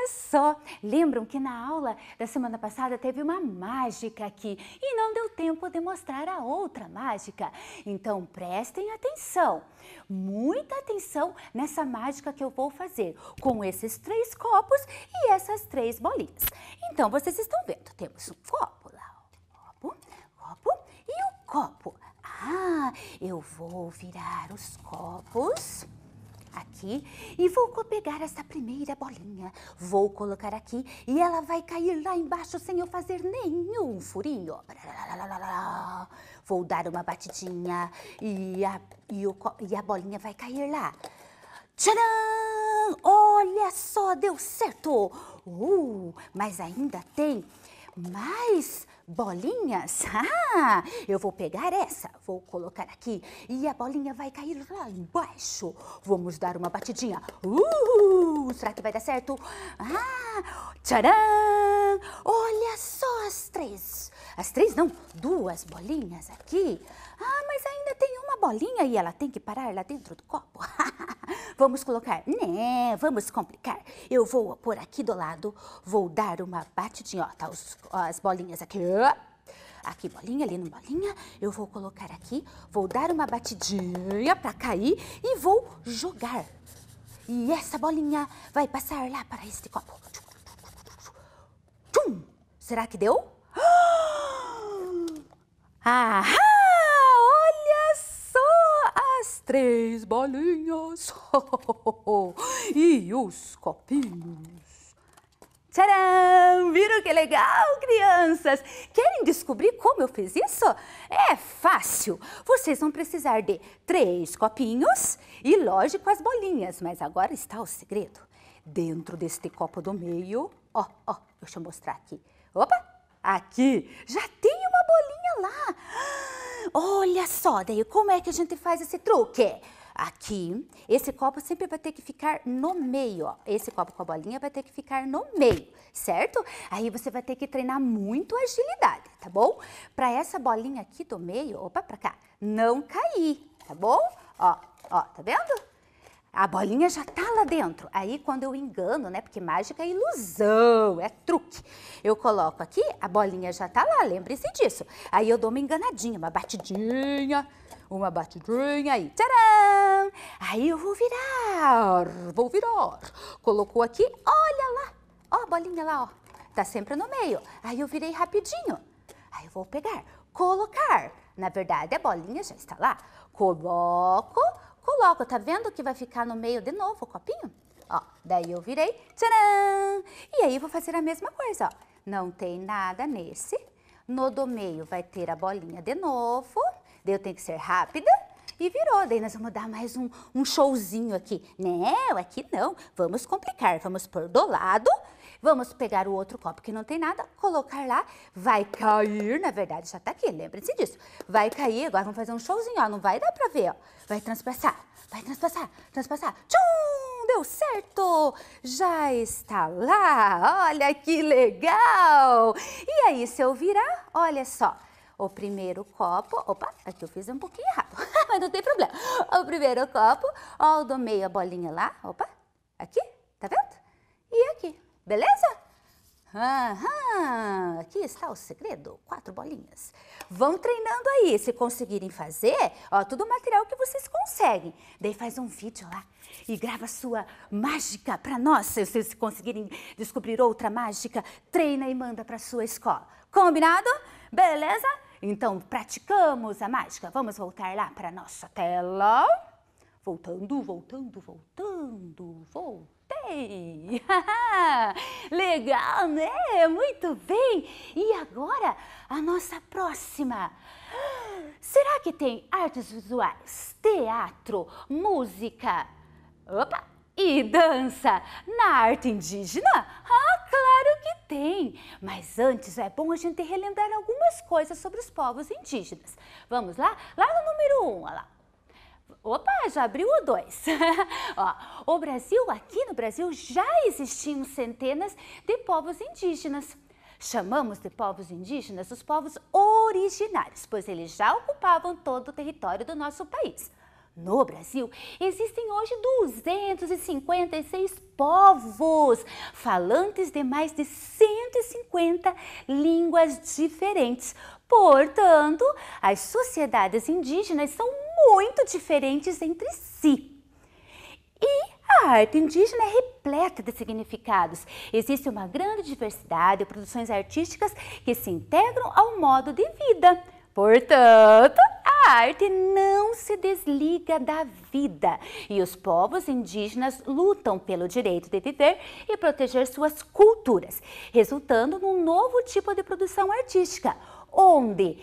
Olha só, lembram que na aula da semana passada teve uma mágica aqui e não deu tempo de mostrar a outra mágica. Então prestem atenção, muita atenção nessa mágica que eu vou fazer com esses três copos e essas três bolinhas. Então vocês estão vendo, temos um copo lá, um copo, copo e o copo. Ah, eu vou virar os copos aqui e vou pegar essa primeira bolinha, vou colocar aqui e ela vai cair lá embaixo sem eu fazer nenhum furinho. Vou dar uma batidinha e a, e o, e a bolinha vai cair lá. Tcharam! Olha só, deu certo! Uh, mas ainda tem mais bolinhas. Ah, eu vou pegar essa, vou colocar aqui e a bolinha vai cair lá embaixo. Vamos dar uma batidinha. Uh, será que vai dar certo? Ah, tcharam! Olha só as três. As três não, duas bolinhas aqui. Ah, mas ainda tem uma bolinha e ela tem que parar lá dentro do copo. Vamos colocar, né, vamos complicar. Eu vou pôr aqui do lado, vou dar uma batidinha, ó, tá os, as bolinhas aqui. Aqui bolinha, ali no bolinha, eu vou colocar aqui, vou dar uma batidinha pra cair e vou jogar. E essa bolinha vai passar lá para este copo. Tchum! Será que deu? Ah! Olha só as três bolinhas e os copinhos. Tcharam! Viram que legal, crianças? Querem descobrir como eu fiz isso? É fácil. Vocês vão precisar de três copinhos e, lógico, as bolinhas. Mas agora está o segredo. Dentro deste copo do meio, ó, ó, deixa eu mostrar aqui. Opa! Aqui já tem uma bolinha lá. Olha só, daí como é que a gente faz esse truque? Aqui, esse copo sempre vai ter que ficar no meio, ó. Esse copo com a bolinha vai ter que ficar no meio, certo? Aí você vai ter que treinar muito agilidade, tá bom? Para essa bolinha aqui do meio, opa, pra cá, não cair, tá bom? Ó, ó, tá vendo? A bolinha já tá lá dentro. Aí quando eu engano, né, porque mágica é ilusão, é truque. Eu coloco aqui, a bolinha já tá lá, lembre-se disso. Aí eu dou uma enganadinha, uma batidinha, uma batidinha aí, tcharam! Aí eu vou virar, vou virar. Colocou aqui, olha lá, ó a bolinha lá, ó. Tá sempre no meio. Aí eu virei rapidinho. Aí eu vou pegar, colocar. Na verdade, a bolinha já está lá. Coloco, coloco. Tá vendo que vai ficar no meio de novo o copinho? Ó, daí eu virei, tcharam! E aí eu vou fazer a mesma coisa, ó. Não tem nada nesse. No do meio vai ter a bolinha de novo. Daí eu tenho que ser rápida. E virou. Daí nós vamos dar mais um, um showzinho aqui. Não, aqui não. Vamos complicar. Vamos pôr do lado. Vamos pegar o outro copo que não tem nada, colocar lá, vai cair, na verdade já tá aqui, lembrem-se disso. Vai cair, agora vamos fazer um showzinho, ó, não vai dar pra ver, ó. Vai transpassar, vai transpassar, transpassar. Tchum, deu certo, já está lá, olha que legal. E aí, se eu virar, olha só. O primeiro copo, opa, aqui eu fiz um pouquinho errado, mas não tem problema. O primeiro copo, ó, o do meio a bolinha lá, opa, aqui, tá vendo? E aqui. Beleza? Aham, aqui está o segredo, quatro bolinhas. Vão treinando aí, se conseguirem fazer, ó, tudo o material que vocês conseguem. Daí faz um vídeo lá e grava a sua mágica para nós. Se vocês conseguirem descobrir outra mágica, treina e manda para sua escola. Combinado? Beleza? Então, praticamos a mágica. Vamos voltar lá para nossa tela. Voltando, voltando, voltando, voltando. Legal, né? Muito bem! E agora, a nossa próxima. Será que tem artes visuais, teatro, música, opa, e dança na arte indígena? Ah, claro que tem! Mas antes é bom a gente relembrar algumas coisas sobre os povos indígenas. Vamos lá? Lá no número um, olha lá. Opa, já abriu o dois. Ó, o Brasil, aqui no Brasil, já existiam centenas de povos indígenas. Chamamos de povos indígenas os povos originários, pois eles já ocupavam todo o território do nosso país. No Brasil, existem hoje duzentos e cinquenta e seis povos, falantes de mais de cento e cinquenta línguas diferentes. Portanto, as sociedades indígenas são muito diferentes entre si. E a arte indígena é repleta de significados. Existe uma grande diversidade de produções artísticas que se integram ao modo de vida. Portanto, a arte não se desliga da vida e os povos indígenas lutam pelo direito de viver e proteger suas culturas, resultando num novo tipo de produção artística, onde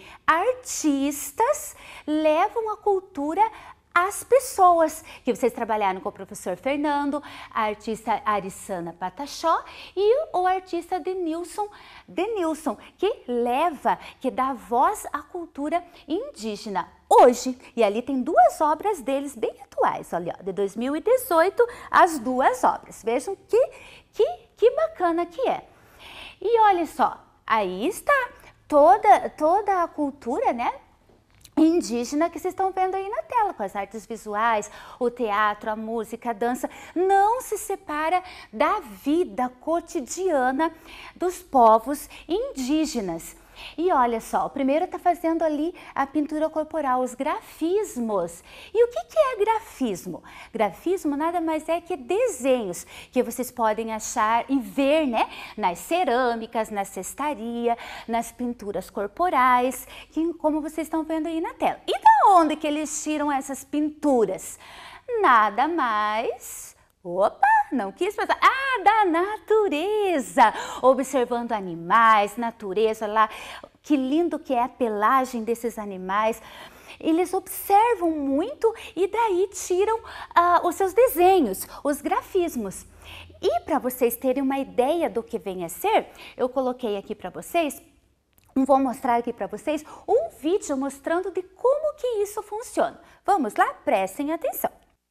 artistas levam a cultura às pessoas, que vocês trabalharam com o professor Fernando, a artista Arissana Patachó e o artista Denilson, Denilson, que leva, que dá voz à cultura indígena hoje. E ali tem duas obras deles bem atuais, olha, de dois mil e dezoito, as duas obras. Vejam que, que, que bacana que é. E olha só, aí está toda, toda a cultura, né, indígena que vocês estão vendo aí na tela, com as artes visuais, o teatro, a música, a dança, não se separa da vida cotidiana dos povos indígenas. E olha só, o primeiro está fazendo ali a pintura corporal, os grafismos. E o que, que é grafismo? Grafismo nada mais é que desenhos que vocês podem achar e ver, né, nas cerâmicas, na cestaria, nas pinturas corporais, que, como vocês estão vendo aí na tela. E da onde que eles tiram essas pinturas? Nada mais... Opa, não quis pensar. Ah, da natureza. Observando animais, natureza lá. Que lindo que é a pelagem desses animais. Eles observam muito e daí tiram uh, os seus desenhos, os grafismos. E para vocês terem uma ideia do que vem a ser, eu coloquei aqui para vocês, vou mostrar aqui para vocês um vídeo mostrando de como que isso funciona. Vamos lá? Prestem atenção.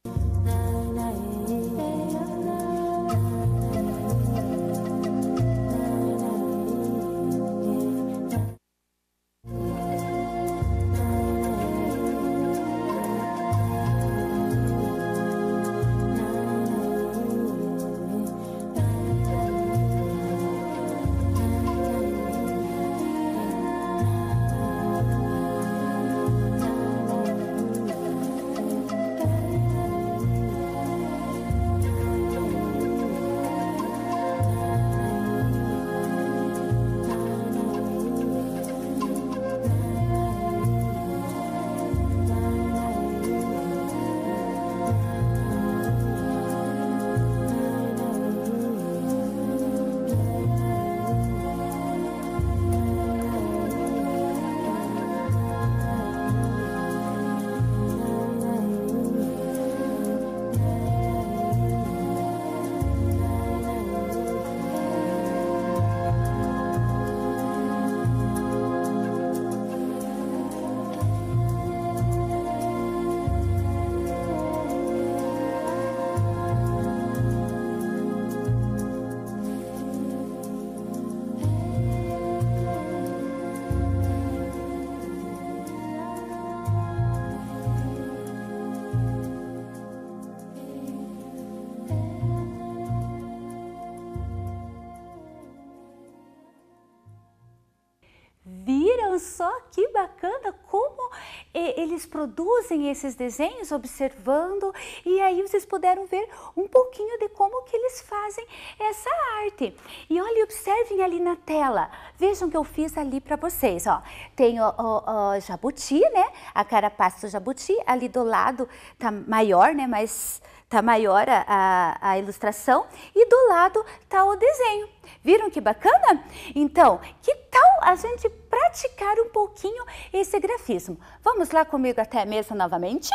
Viram só que bacana como eh, eles produzem esses desenhos observando, e aí vocês puderam ver um pouquinho de como que eles fazem essa arte. E olha, observem ali na tela, vejam que eu fiz ali para vocês, ó. Tem o, o, o jabuti, né, a carapaça do jabuti, ali do lado tá maior, né, mas tá maior a, a, a ilustração, e do lado tá o desenho. Viram que bacana? Então, que tal a gente praticar um pouquinho esse grafismo? Vamos lá comigo até a mesa novamente?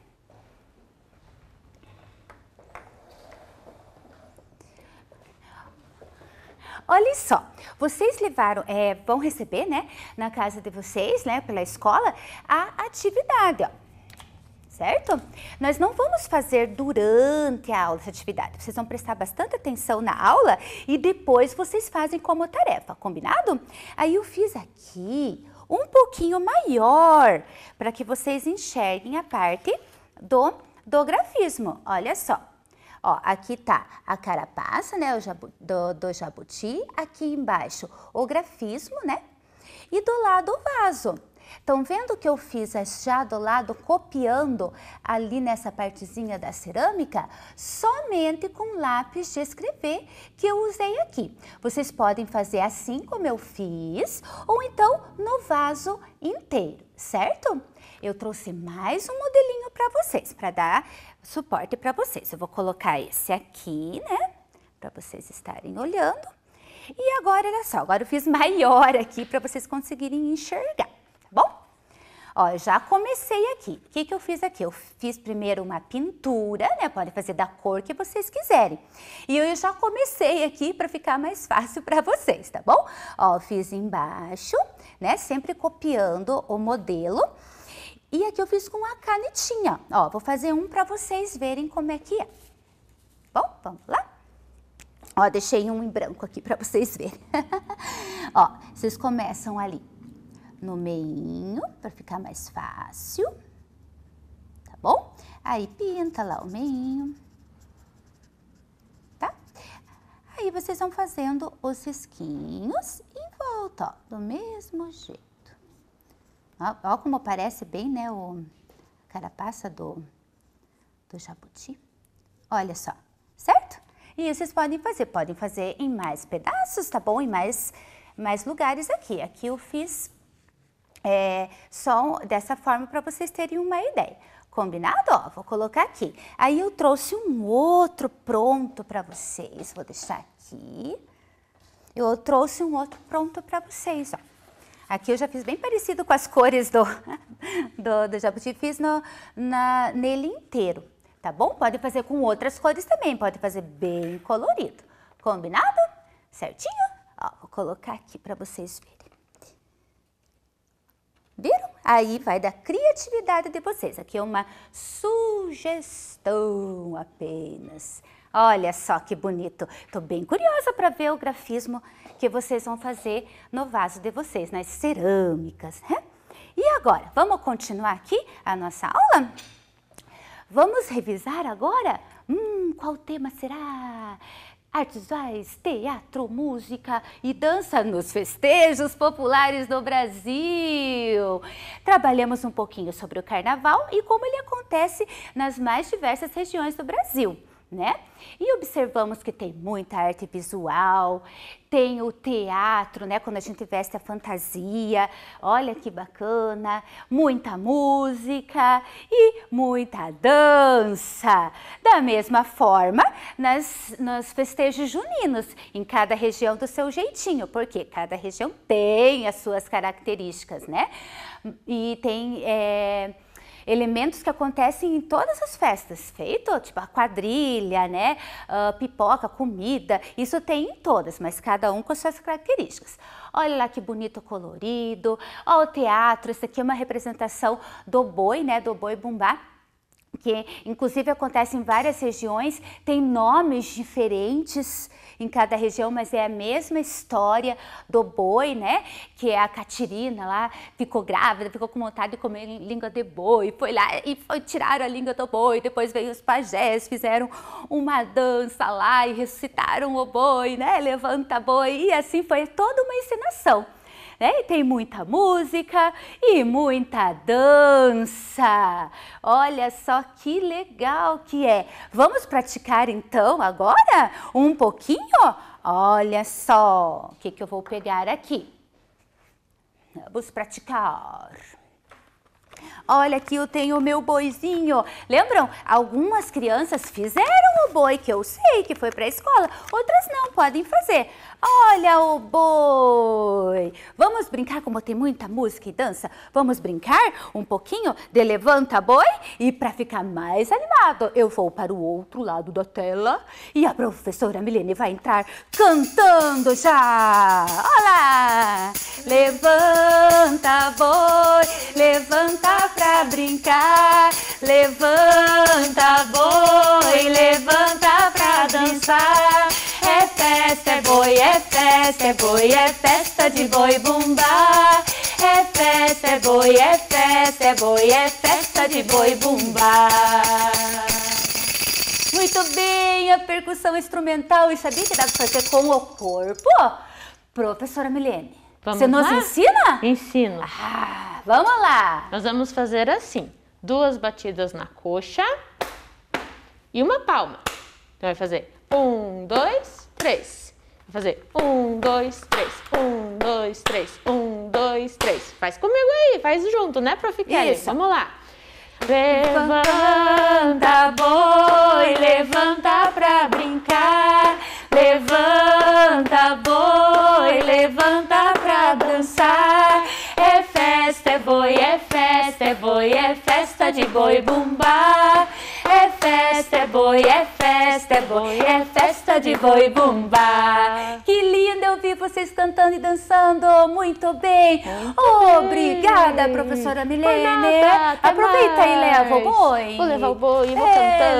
Olha só, vocês levaram, é, vão receber, né, na casa de vocês, né, pela escola, a atividade, ó. Certo? Nós não vamos fazer durante a aula essa atividade. Vocês vão prestar bastante atenção na aula e depois vocês fazem como tarefa, combinado? Aí eu fiz aqui um pouquinho maior para que vocês enxerguem a parte do, do grafismo. Olha só. Ó, aqui tá a carapaça, né, o jabu, do, do jabuti, aqui embaixo o grafismo, né, e do lado o vaso. Estão vendo que eu fiz já do lado, copiando ali nessa partezinha da cerâmica, somente com lápis de escrever que eu usei aqui. Vocês podem fazer assim como eu fiz, ou então no vaso inteiro, certo? Eu trouxe mais um modelinho para vocês, para dar suporte para vocês. Eu vou colocar esse aqui, né, para vocês estarem olhando. E agora, olha só, agora eu fiz maior aqui para vocês conseguirem enxergar, tá bom? Ó, eu já comecei aqui. O que que eu fiz aqui? Eu fiz primeiro uma pintura, né, pode fazer da cor que vocês quiserem. E eu já comecei aqui para ficar mais fácil para vocês, tá bom? Ó, eu fiz embaixo, né, sempre copiando o modelo. E aqui eu fiz com a canetinha. Ó, vou fazer um para vocês verem como é que é. Bom, vamos lá? Ó, deixei um em branco aqui para vocês verem. Ó, vocês começam ali no meinho, para ficar mais fácil. Tá bom? Aí pinta lá o meinho. Tá? Aí vocês vão fazendo os risquinhos em volta, ó, do mesmo jeito. Ó, ó como parece bem, né, o carapaça do, do jabuti. Olha só, certo? E vocês podem fazer, podem fazer em mais pedaços, tá bom? Em mais, mais lugares aqui. Aqui eu fiz é, só dessa forma para vocês terem uma ideia. Combinado? Ó, vou colocar aqui. Aí eu trouxe um outro pronto para vocês. Vou deixar aqui. Eu trouxe um outro pronto para vocês, ó. Aqui eu já fiz bem parecido com as cores do, do, do jabuti, fiz no, na, nele inteiro, tá bom? Pode fazer com outras cores também, pode fazer bem colorido. Combinado? Certinho? Ó, vou colocar aqui para vocês verem. Viram? Aí vai da criatividade de vocês. Aqui é uma sugestão apenas. Olha só que bonito. Tô bem curiosa para ver o grafismo que vocês vão fazer no vaso de vocês, nas cerâmicas, né? E agora, vamos continuar aqui a nossa aula? Vamos revisar agora? Hum, qual tema será? Artes visuais, teatro, música e dança nos festejos populares do Brasil. Trabalhamos um pouquinho sobre o carnaval e como ele acontece nas mais diversas regiões do Brasil, né? E observamos que tem muita arte visual, tem o teatro, né? Quando a gente veste a fantasia, olha que bacana, muita música e muita dança. Da mesma forma, nas, nos festejos juninos, em cada região do seu jeitinho, porque cada região tem as suas características, né? E tem... É, elementos que acontecem em todas as festas, feito tipo a quadrilha, né, uh, pipoca, comida, isso tem em todas, mas cada um com as suas características. Olha lá que bonito colorido, ó o teatro, esse aqui é uma representação do boi, né, do boi bumbá, que inclusive acontece em várias regiões, tem nomes diferentes em cada região, mas é a mesma história do boi, né? Que é a Catirina lá, ficou grávida, ficou com vontade de comer língua de boi, foi lá e foi, tiraram a língua do boi, depois veio os pajés, fizeram uma dança lá e ressuscitaram o boi, né? Levanta boi, e assim foi toda uma encenação. Né? E tem muita música e muita dança. Olha só que legal que é. Vamos praticar então agora um pouquinho? Olha só o que, que eu vou pegar aqui. Vamos praticar. Olha aqui eu tenho o meu boizinho. Lembram? Algumas crianças fizeram o boi, que eu sei que foi para a escola. Outras não, podem fazer. Olha o boi. Vamos brincar, como tem muita música e dança? Vamos brincar um pouquinho de levanta boi? E para ficar mais animado, eu vou para o outro lado da tela e a professora Milene vai entrar cantando já. Olha! Levanta boi, levanta pra brincar, levanta boi, levanta pra dançar. É festa, é boi, é festa, é boi, é festa de boi bumbá. É festa, é boi, é festa, é boi, é festa de boi bumbá. Muito bem, a percussão instrumental. E sabia que dá pra fazer com o corpo? Professora Milene, Vamos você nos lá? ensina? Ensino. Ah, vamos lá. Nós vamos fazer assim, duas batidas na coxa e uma palma. Então vai fazer um, dois, três. Vai fazer um, dois, três, um, dois, três, um, dois, três. Faz comigo aí, faz junto, né, prof Kelly? Isso. Vamos lá. Levanta, boi, levanta pra brincar. Levanta, boi, levanta pra dançar. É festa, é boi, é festa, é boi, é festa de boi bumbá. É festa, é boi, é festa, é boi, é festa de boi bumbá. Que lindo eu vi vocês cantando e dançando, muito bem. Obrigada, professora Milene. nada, até Aproveita e mais. leva o boi. Vou levar o boi e vou É, cantando.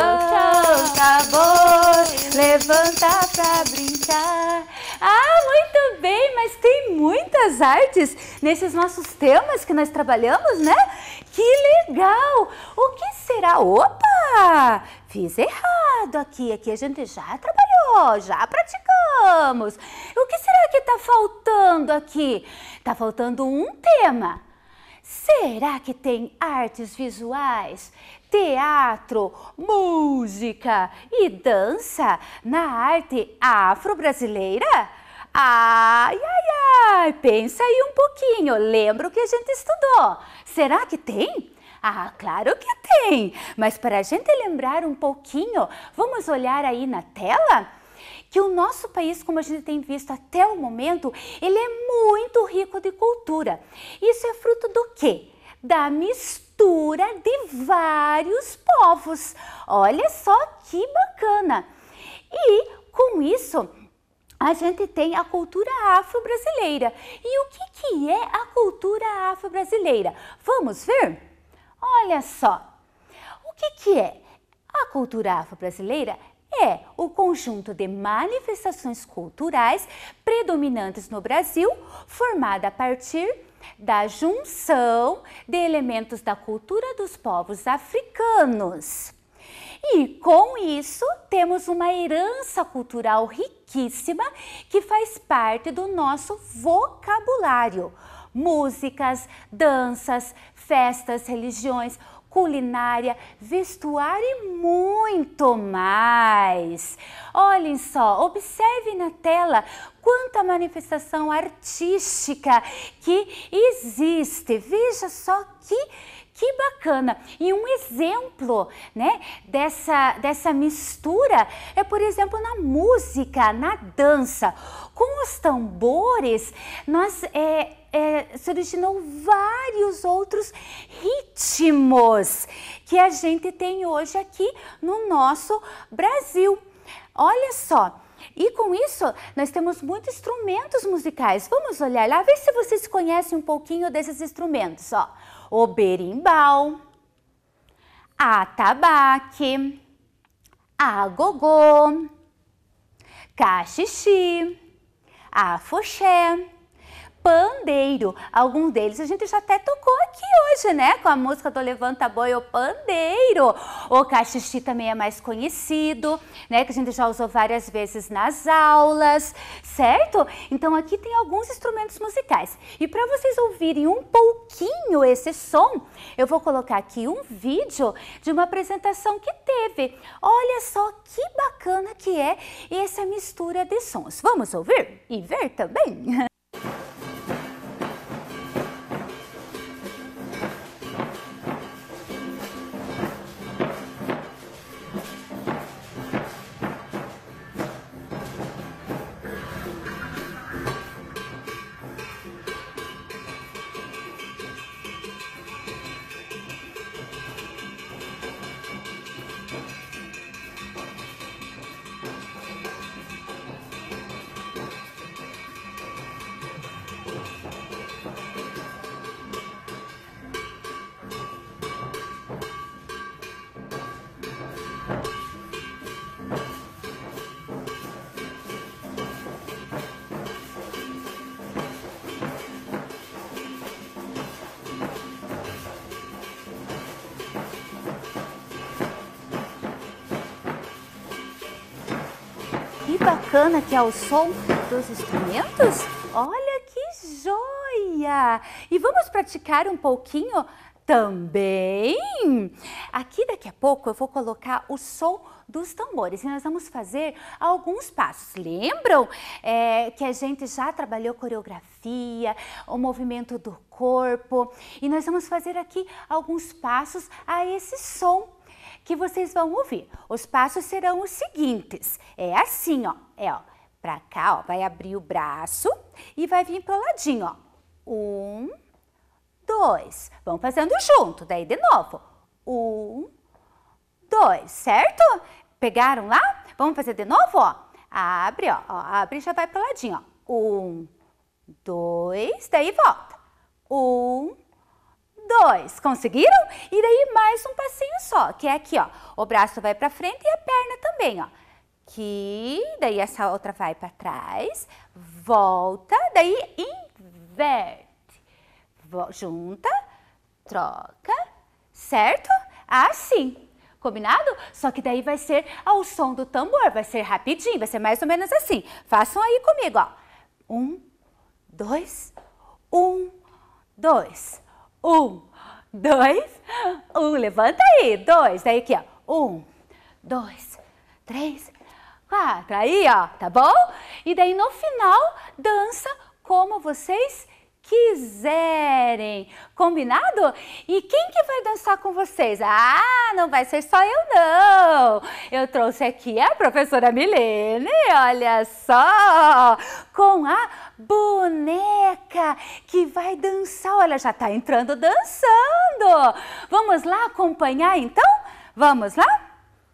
levanta, boi, levanta pra brincar. Ah, muito bem, mas tem muitas artes nesses nossos temas que nós trabalhamos, né? Que legal! O que será? Opa! Fiz errado aqui. Aqui a gente já trabalhou, já praticamos. O que será que tá faltando aqui? Tá faltando um tema. Será que tem artes visuais, teatro, música e dança na arte afro-brasileira? Ai, ai, ai, pensa aí um pouquinho, lembra o que a gente estudou. Será que tem? Ah, claro que tem, mas para a gente lembrar um pouquinho, vamos olhar aí na tela? Que o nosso país, como a gente tem visto até o momento, ele é muito rico de cultura. Isso é fruto do quê? Da mistura de vários povos. Olha só que bacana! E com isso, a gente tem a cultura afro-brasileira. E o que, que é a cultura afro-brasileira? Vamos ver? Olha só, o que, que é? A cultura afro-brasileira é o conjunto de manifestações culturais predominantes no Brasil, formada a partir da junção de elementos da cultura dos povos africanos. E com isso temos uma herança cultural riquíssima que faz parte do nosso vocabulário. Músicas, danças, festas, religiões, culinária, vestuário e muito mais. Olhem só, observe na tela quanta manifestação artística que existe. Veja só que Que bacana! E um exemplo, né, dessa, dessa mistura é, por exemplo, na música, na dança. Com os tambores, nós, é, é, se originou vários outros ritmos que a gente tem hoje aqui no nosso Brasil. Olha só! E com isso, nós temos muitos instrumentos musicais. Vamos olhar lá, ver se vocês conhecem um pouquinho desses instrumentos, ó. O berimbau, atabaque, agogô, cachixi, afoxé, pandeiro. Alguns deles a gente já até tocou aqui hoje, né? Com a música do Levanta Boi, o pandeiro. O cachixi também é mais conhecido, né? Que a gente já usou várias vezes nas aulas, certo? Então aqui tem alguns instrumentos musicais. E para vocês ouvirem um pouquinho esse som, eu vou colocar aqui um vídeo de uma apresentação que teve. Olha só que bacana que é essa mistura de sons. Vamos ouvir e ver também? que bacana que é o som dos instrumentos. Olha que joia! E vamos praticar um pouquinho também. Aqui daqui a pouco eu vou colocar o som dos tambores e nós vamos fazer alguns passos. Lembram é, que a gente já trabalhou coreografia, o movimento do corpo e nós vamos fazer aqui alguns passos a esse som que vocês vão ouvir. Os passos serão os seguintes. É assim, ó. É, ó. Pra cá, ó. Vai abrir o braço e vai vir pro ladinho, ó. Um, dois. Vamos fazendo junto. Daí, de novo. Um, dois. Certo? Pegaram lá? Vamos fazer de novo, ó. Abre, ó. ó abre e já vai pro ladinho, ó. Um, dois. Daí, volta. Um, dois. Conseguiram? E daí mais um passinho só, que é aqui, ó. O braço vai pra frente e a perna também, ó. Aqui, daí essa outra vai pra trás, volta, daí inverte. Junta, troca, certo? Assim. Combinado? Só que daí vai ser ao som do tambor, vai ser rapidinho, vai ser mais ou menos assim. Façam aí comigo, ó. Um, dois, um, dois. Um, dois, um, levanta aí, dois, daí aqui, ó, um, dois, três, quatro, aí, ó, tá bom? E daí no final, dança como vocês quiserem, combinado? E quem que vai dançar com vocês? Ah, não vai ser só eu não, eu trouxe aqui a professora Milene, olha só, com a boneca que vai dançar, olha, já tá entrando dançando, vamos lá acompanhar então? Vamos lá?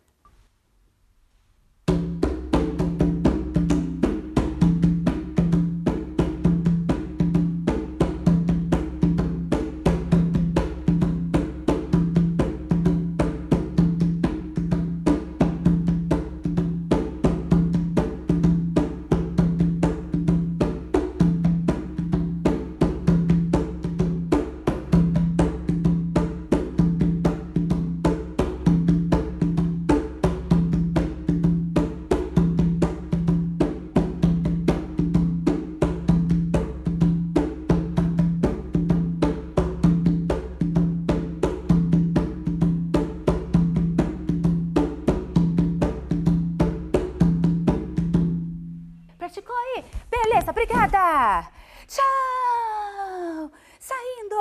Praticou aí? Beleza, obrigada! Tchau! Saindo!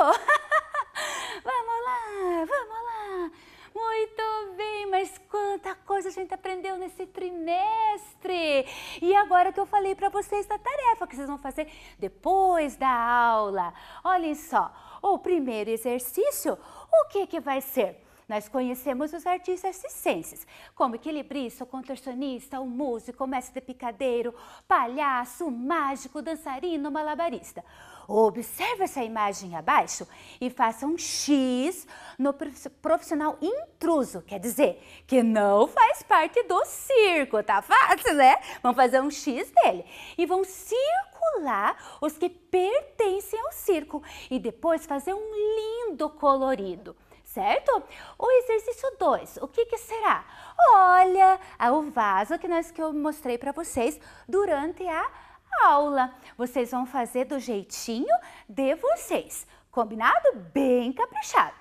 Vamos lá, vamos lá! Muito bem, mas quanta coisa a gente aprendeu nesse trimestre! E agora que eu falei para vocês da tarefa que vocês vão fazer depois da aula. Olhem só, o primeiro exercício, o que que vai ser? Nós conhecemos os artistas circenses, como equilibrista, o contorcionista, o músico, o mestre de picadeiro, palhaço, mágico, dançarino, malabarista. Observe essa imagem abaixo e faça um X no profissional intruso, quer dizer, que não faz parte do circo, tá fácil, né? Vamos fazer um X dele e vão circular os que pertencem ao circo e depois fazer um lindo colorido. Certo? O exercício dois, o que que será? Olha, o vaso que, nós, que eu mostrei para vocês durante a aula. Vocês vão fazer do jeitinho de vocês, combinado? Bem caprichado.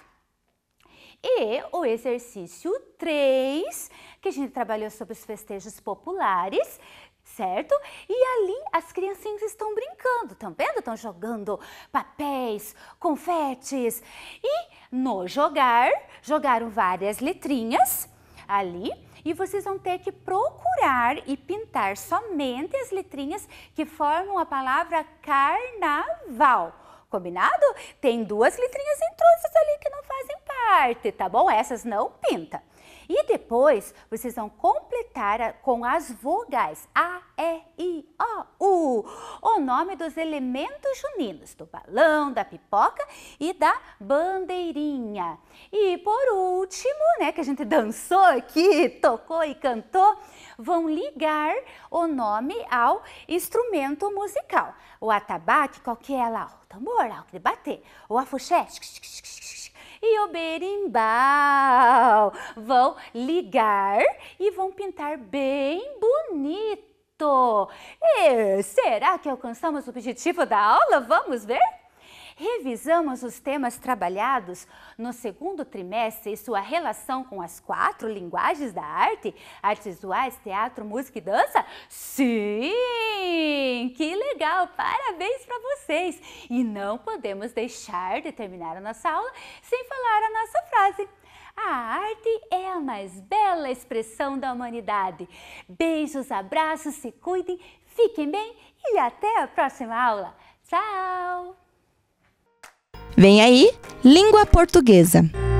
E o exercício três, que a gente trabalhou sobre os festejos populares, certo? E ali as criancinhas estão brincando, estão vendo? Estão jogando papéis, confetes. E no jogar, jogaram várias letrinhas ali e vocês vão ter que procurar e pintar somente as letrinhas que formam a palavra carnaval. Combinado? Tem duas letrinhas intrusas ali que não fazem parte, tá bom? Essas não pinta. E depois, vocês vão completar com as vogais A, E, I, O, U, o nome dos elementos juninos, do balão, da pipoca e da bandeirinha. E por último, né, que a gente dançou aqui, tocou e cantou, vão ligar o nome ao instrumento musical. O atabaque, qual que é lá? O tambor, lá, o de bater. O afuxé, e o berimbau. Vão ligar e vão pintar bem bonito. Perfeito! E será que alcançamos o objetivo da aula? Vamos ver? Revisamos os temas trabalhados no segundo trimestre e sua relação com as quatro linguagens da arte, artes visuais, teatro, música e dança? Sim! Que legal! Parabéns para vocês! E não podemos deixar de terminar a nossa aula sem falar a nossa frase. A arte é a mais bela expressão da humanidade. Beijos, abraços, se cuidem, fiquem bem e até a próxima aula. Tchau! Vem aí, língua portuguesa.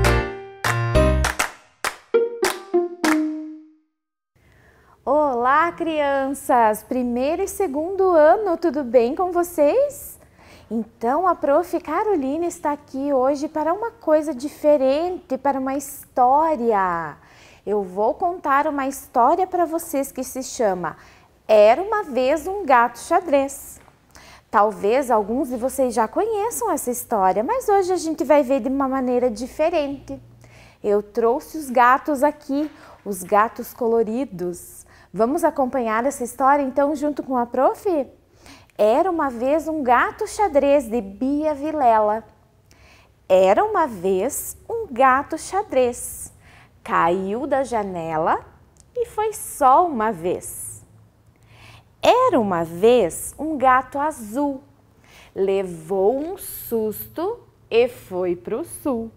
Olá, crianças! Primeiro e segundo ano, tudo bem com vocês? Então, a prof Carolina está aqui hoje para uma coisa diferente, para uma história. Eu vou contar uma história para vocês que se chama Era uma vez um gato xadrez. Talvez alguns de vocês já conheçam essa história, mas hoje a gente vai ver de uma maneira diferente. Eu trouxe os gatos aqui, os gatos coloridos. Vamos acompanhar essa história então junto com a prof? Era uma vez um gato xadrez de Bia Vilela. Era uma vez um gato xadrez. Caiu da janela e foi só uma vez. Era uma vez um gato azul, levou um susto e foi para o sul.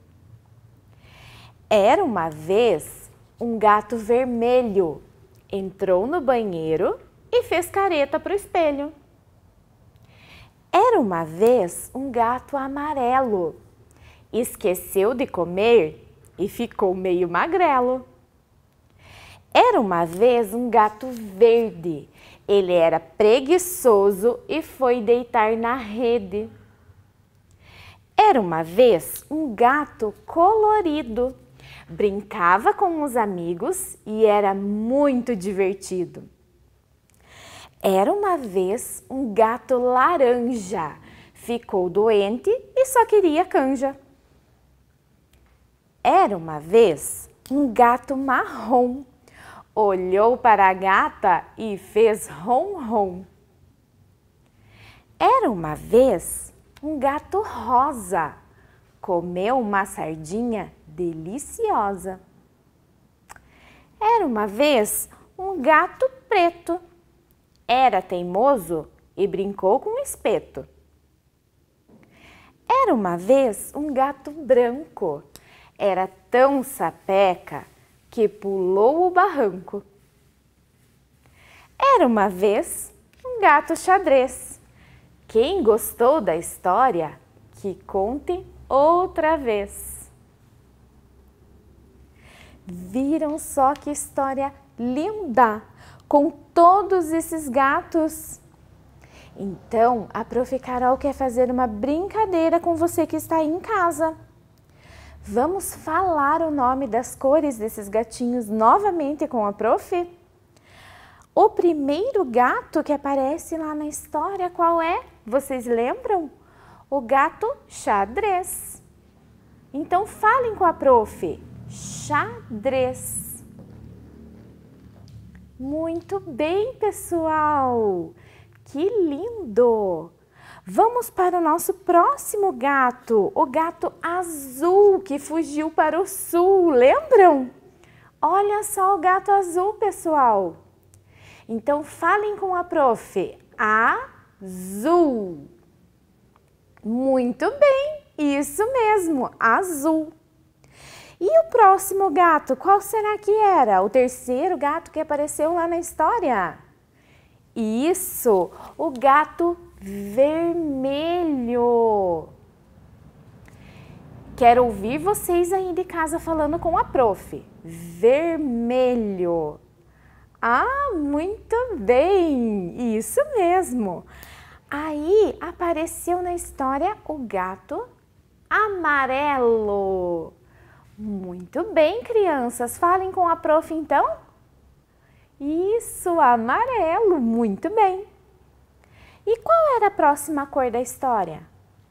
Era uma vez um gato vermelho, entrou no banheiro e fez careta para o espelho. Era uma vez um gato amarelo, esqueceu de comer e ficou meio magrelo. Era uma vez um gato verde, ele era preguiçoso e foi deitar na rede. Era uma vez um gato colorido, brincava com os amigos e era muito divertido. Era uma vez um gato laranja, ficou doente e só queria canja. Era uma vez um gato marrom, olhou para a gata e fez rom-rom. Era uma vez um gato rosa, comeu uma sardinha deliciosa. Era uma vez um gato preto, era teimoso e brincou com um espeto. Era uma vez um gato branco, era tão sapeca que pulou o barranco. Era uma vez um gato xadrez. Quem gostou da história, que conte outra vez. Viram só que história linda, com todos esses gatos? Então, a prof Carol quer fazer uma brincadeira com você que está aí em casa. Vamos falar o nome das cores desses gatinhos novamente com a prof? O primeiro gato que aparece lá na história, qual é? Vocês lembram? O gato xadrez. Então falem com a prof. Xadrez. Muito bem, pessoal. Que lindo! Vamos para o nosso próximo gato, o gato azul que fugiu para o sul, lembram? Olha só o gato azul, pessoal. Então, falem com a prof. Azul. Muito bem, isso mesmo, azul. E o próximo gato, qual será que era? O terceiro gato que apareceu lá na história? Isso, o gato vermelho. Quero ouvir vocês aí de casa falando com a prof. Vermelho. Ah, muito bem, isso mesmo. Aí apareceu na história o gato amarelo. Muito bem, crianças, falem com a prof então. Isso, amarelo, muito bem. E qual era a próxima cor da história?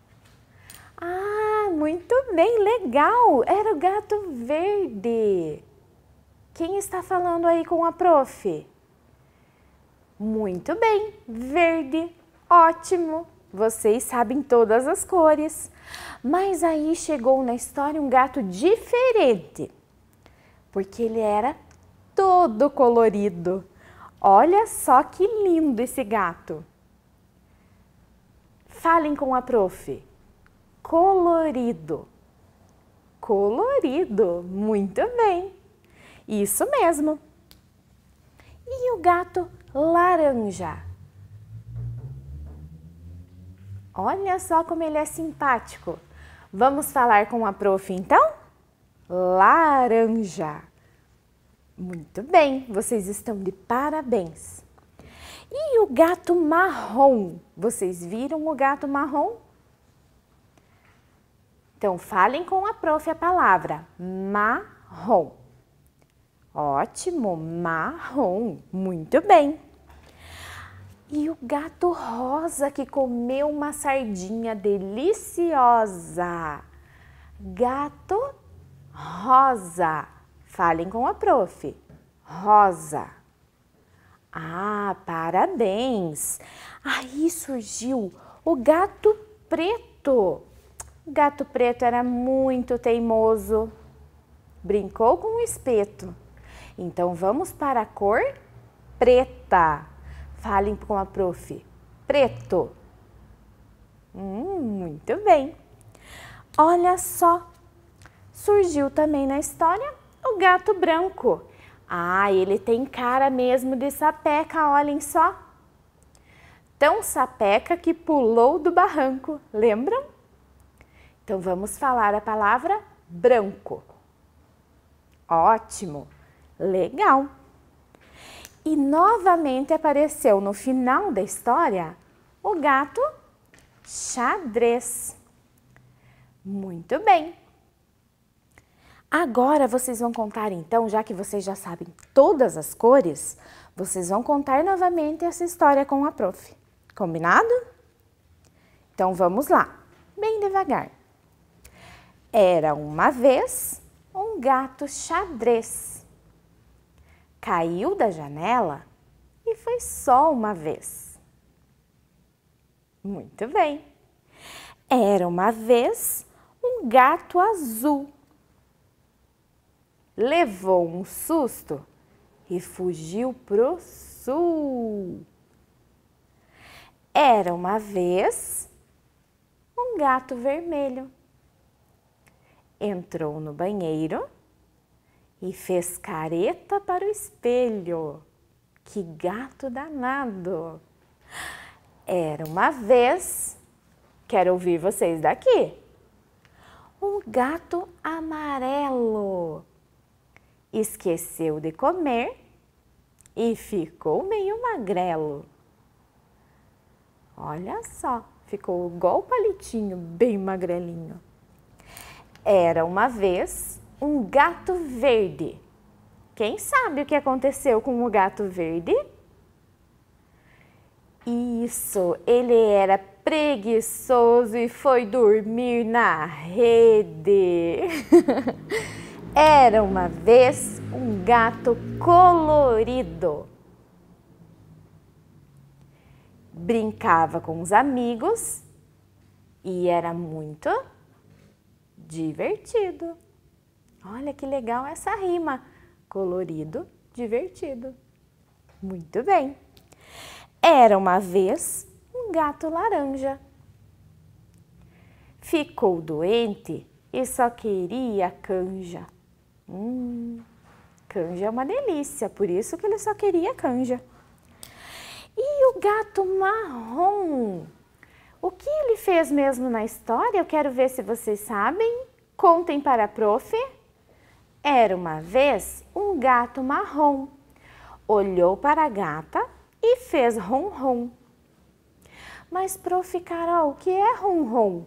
Ah, muito bem, legal, era o gato verde. Quem está falando aí com a prof? Muito bem, verde, ótimo. Vocês sabem todas as cores. Mas aí chegou na história um gato diferente, porque ele era todo colorido. Olha só que lindo esse gato. Falem com a prof. Colorido. Colorido, muito bem. Isso mesmo. E o gato laranja? Olha só como ele é simpático. Vamos falar com a prof então? Laranja. Muito bem, vocês estão de parabéns. E o gato marrom? Vocês viram o gato marrom? Então, falem com a prof a palavra marrom. Ótimo, marrom. Muito bem. E o gato rosa que comeu uma sardinha deliciosa? Gato rosa. Falem com a prof. Rosa. Ah, parabéns! Aí surgiu o gato preto. O gato preto era muito teimoso. Brincou com o espeto. Então, vamos para a cor preta. Falem com a prof. Preto. Hum, muito bem. Olha só. Surgiu também na história o gato branco. Ah, ele tem cara mesmo de sapeca, olhem só. Tão sapeca que pulou do barranco, lembram? Então, vamos falar a palavra branco. Ótimo, legal. E novamente apareceu no final da história o gato xadrez. Muito bem. Agora vocês vão contar então, já que vocês já sabem todas as cores, vocês vão contar novamente essa história com a prof. Combinado? Então vamos lá, bem devagar. Era uma vez um gato xadrez. Caiu da janela e foi só uma vez. Muito bem. Era uma vez um gato azul. Levou um susto e fugiu pro sul. Era uma vez um gato vermelho. Entrou no banheiro e fez careta para o espelho. Que gato danado! Era uma vez, quero ouvir vocês daqui, um gato amarelo. Esqueceu de comer e ficou meio magrelo. Olha só, ficou igual o palitinho, bem magrelinho. Era uma vez um gato verde. Quem sabe o que aconteceu com o gato verde? Isso, ele era preguiçoso e foi dormir na rede. Era uma vez um gato colorido. Brincava com os amigos e era muito divertido. Olha que legal essa rima. Colorido, divertido. Muito bem. Era uma vez um gato laranja. Ficou doente e só queria canja. Hum, canja é uma delícia, por isso que ele só queria canja. E o gato marrom? O que ele fez mesmo na história? Eu quero ver se vocês sabem. Contem para a prof. Era uma vez um gato marrom. Olhou para a gata e fez ronron. Mas, prof. Carol, o que é ronron?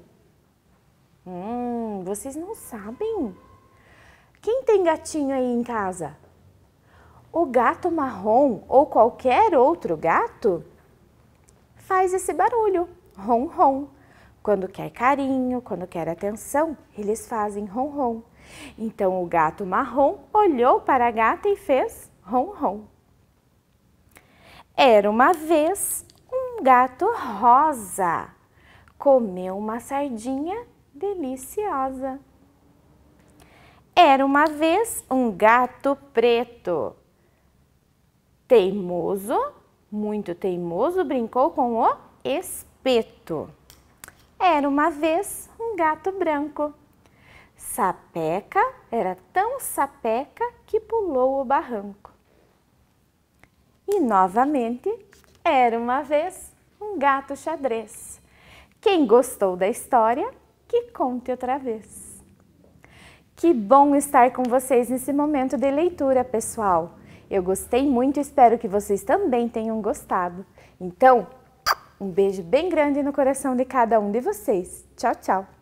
Hum, vocês não sabem? Quem tem gatinho aí em casa? O gato marrom ou qualquer outro gato faz esse barulho, ronron. Quando quer carinho, quando quer atenção, eles fazem ronron. Então, o gato marrom olhou para a gata e fez ronron. Era uma vez um gato rosa, comeu uma sardinha deliciosa. Era uma vez um gato preto, teimoso, muito teimoso, brincou com o espeto. Era uma vez um gato branco, sapeca, era tão sapeca que pulou o barranco. E novamente, era uma vez um gato xadrez. Quem gostou da história, que conte outra vez. Que bom estar com vocês nesse momento de leitura, pessoal. Eu gostei muito e espero que vocês também tenham gostado. Então, um beijo bem grande no coração de cada um de vocês. Tchau, tchau!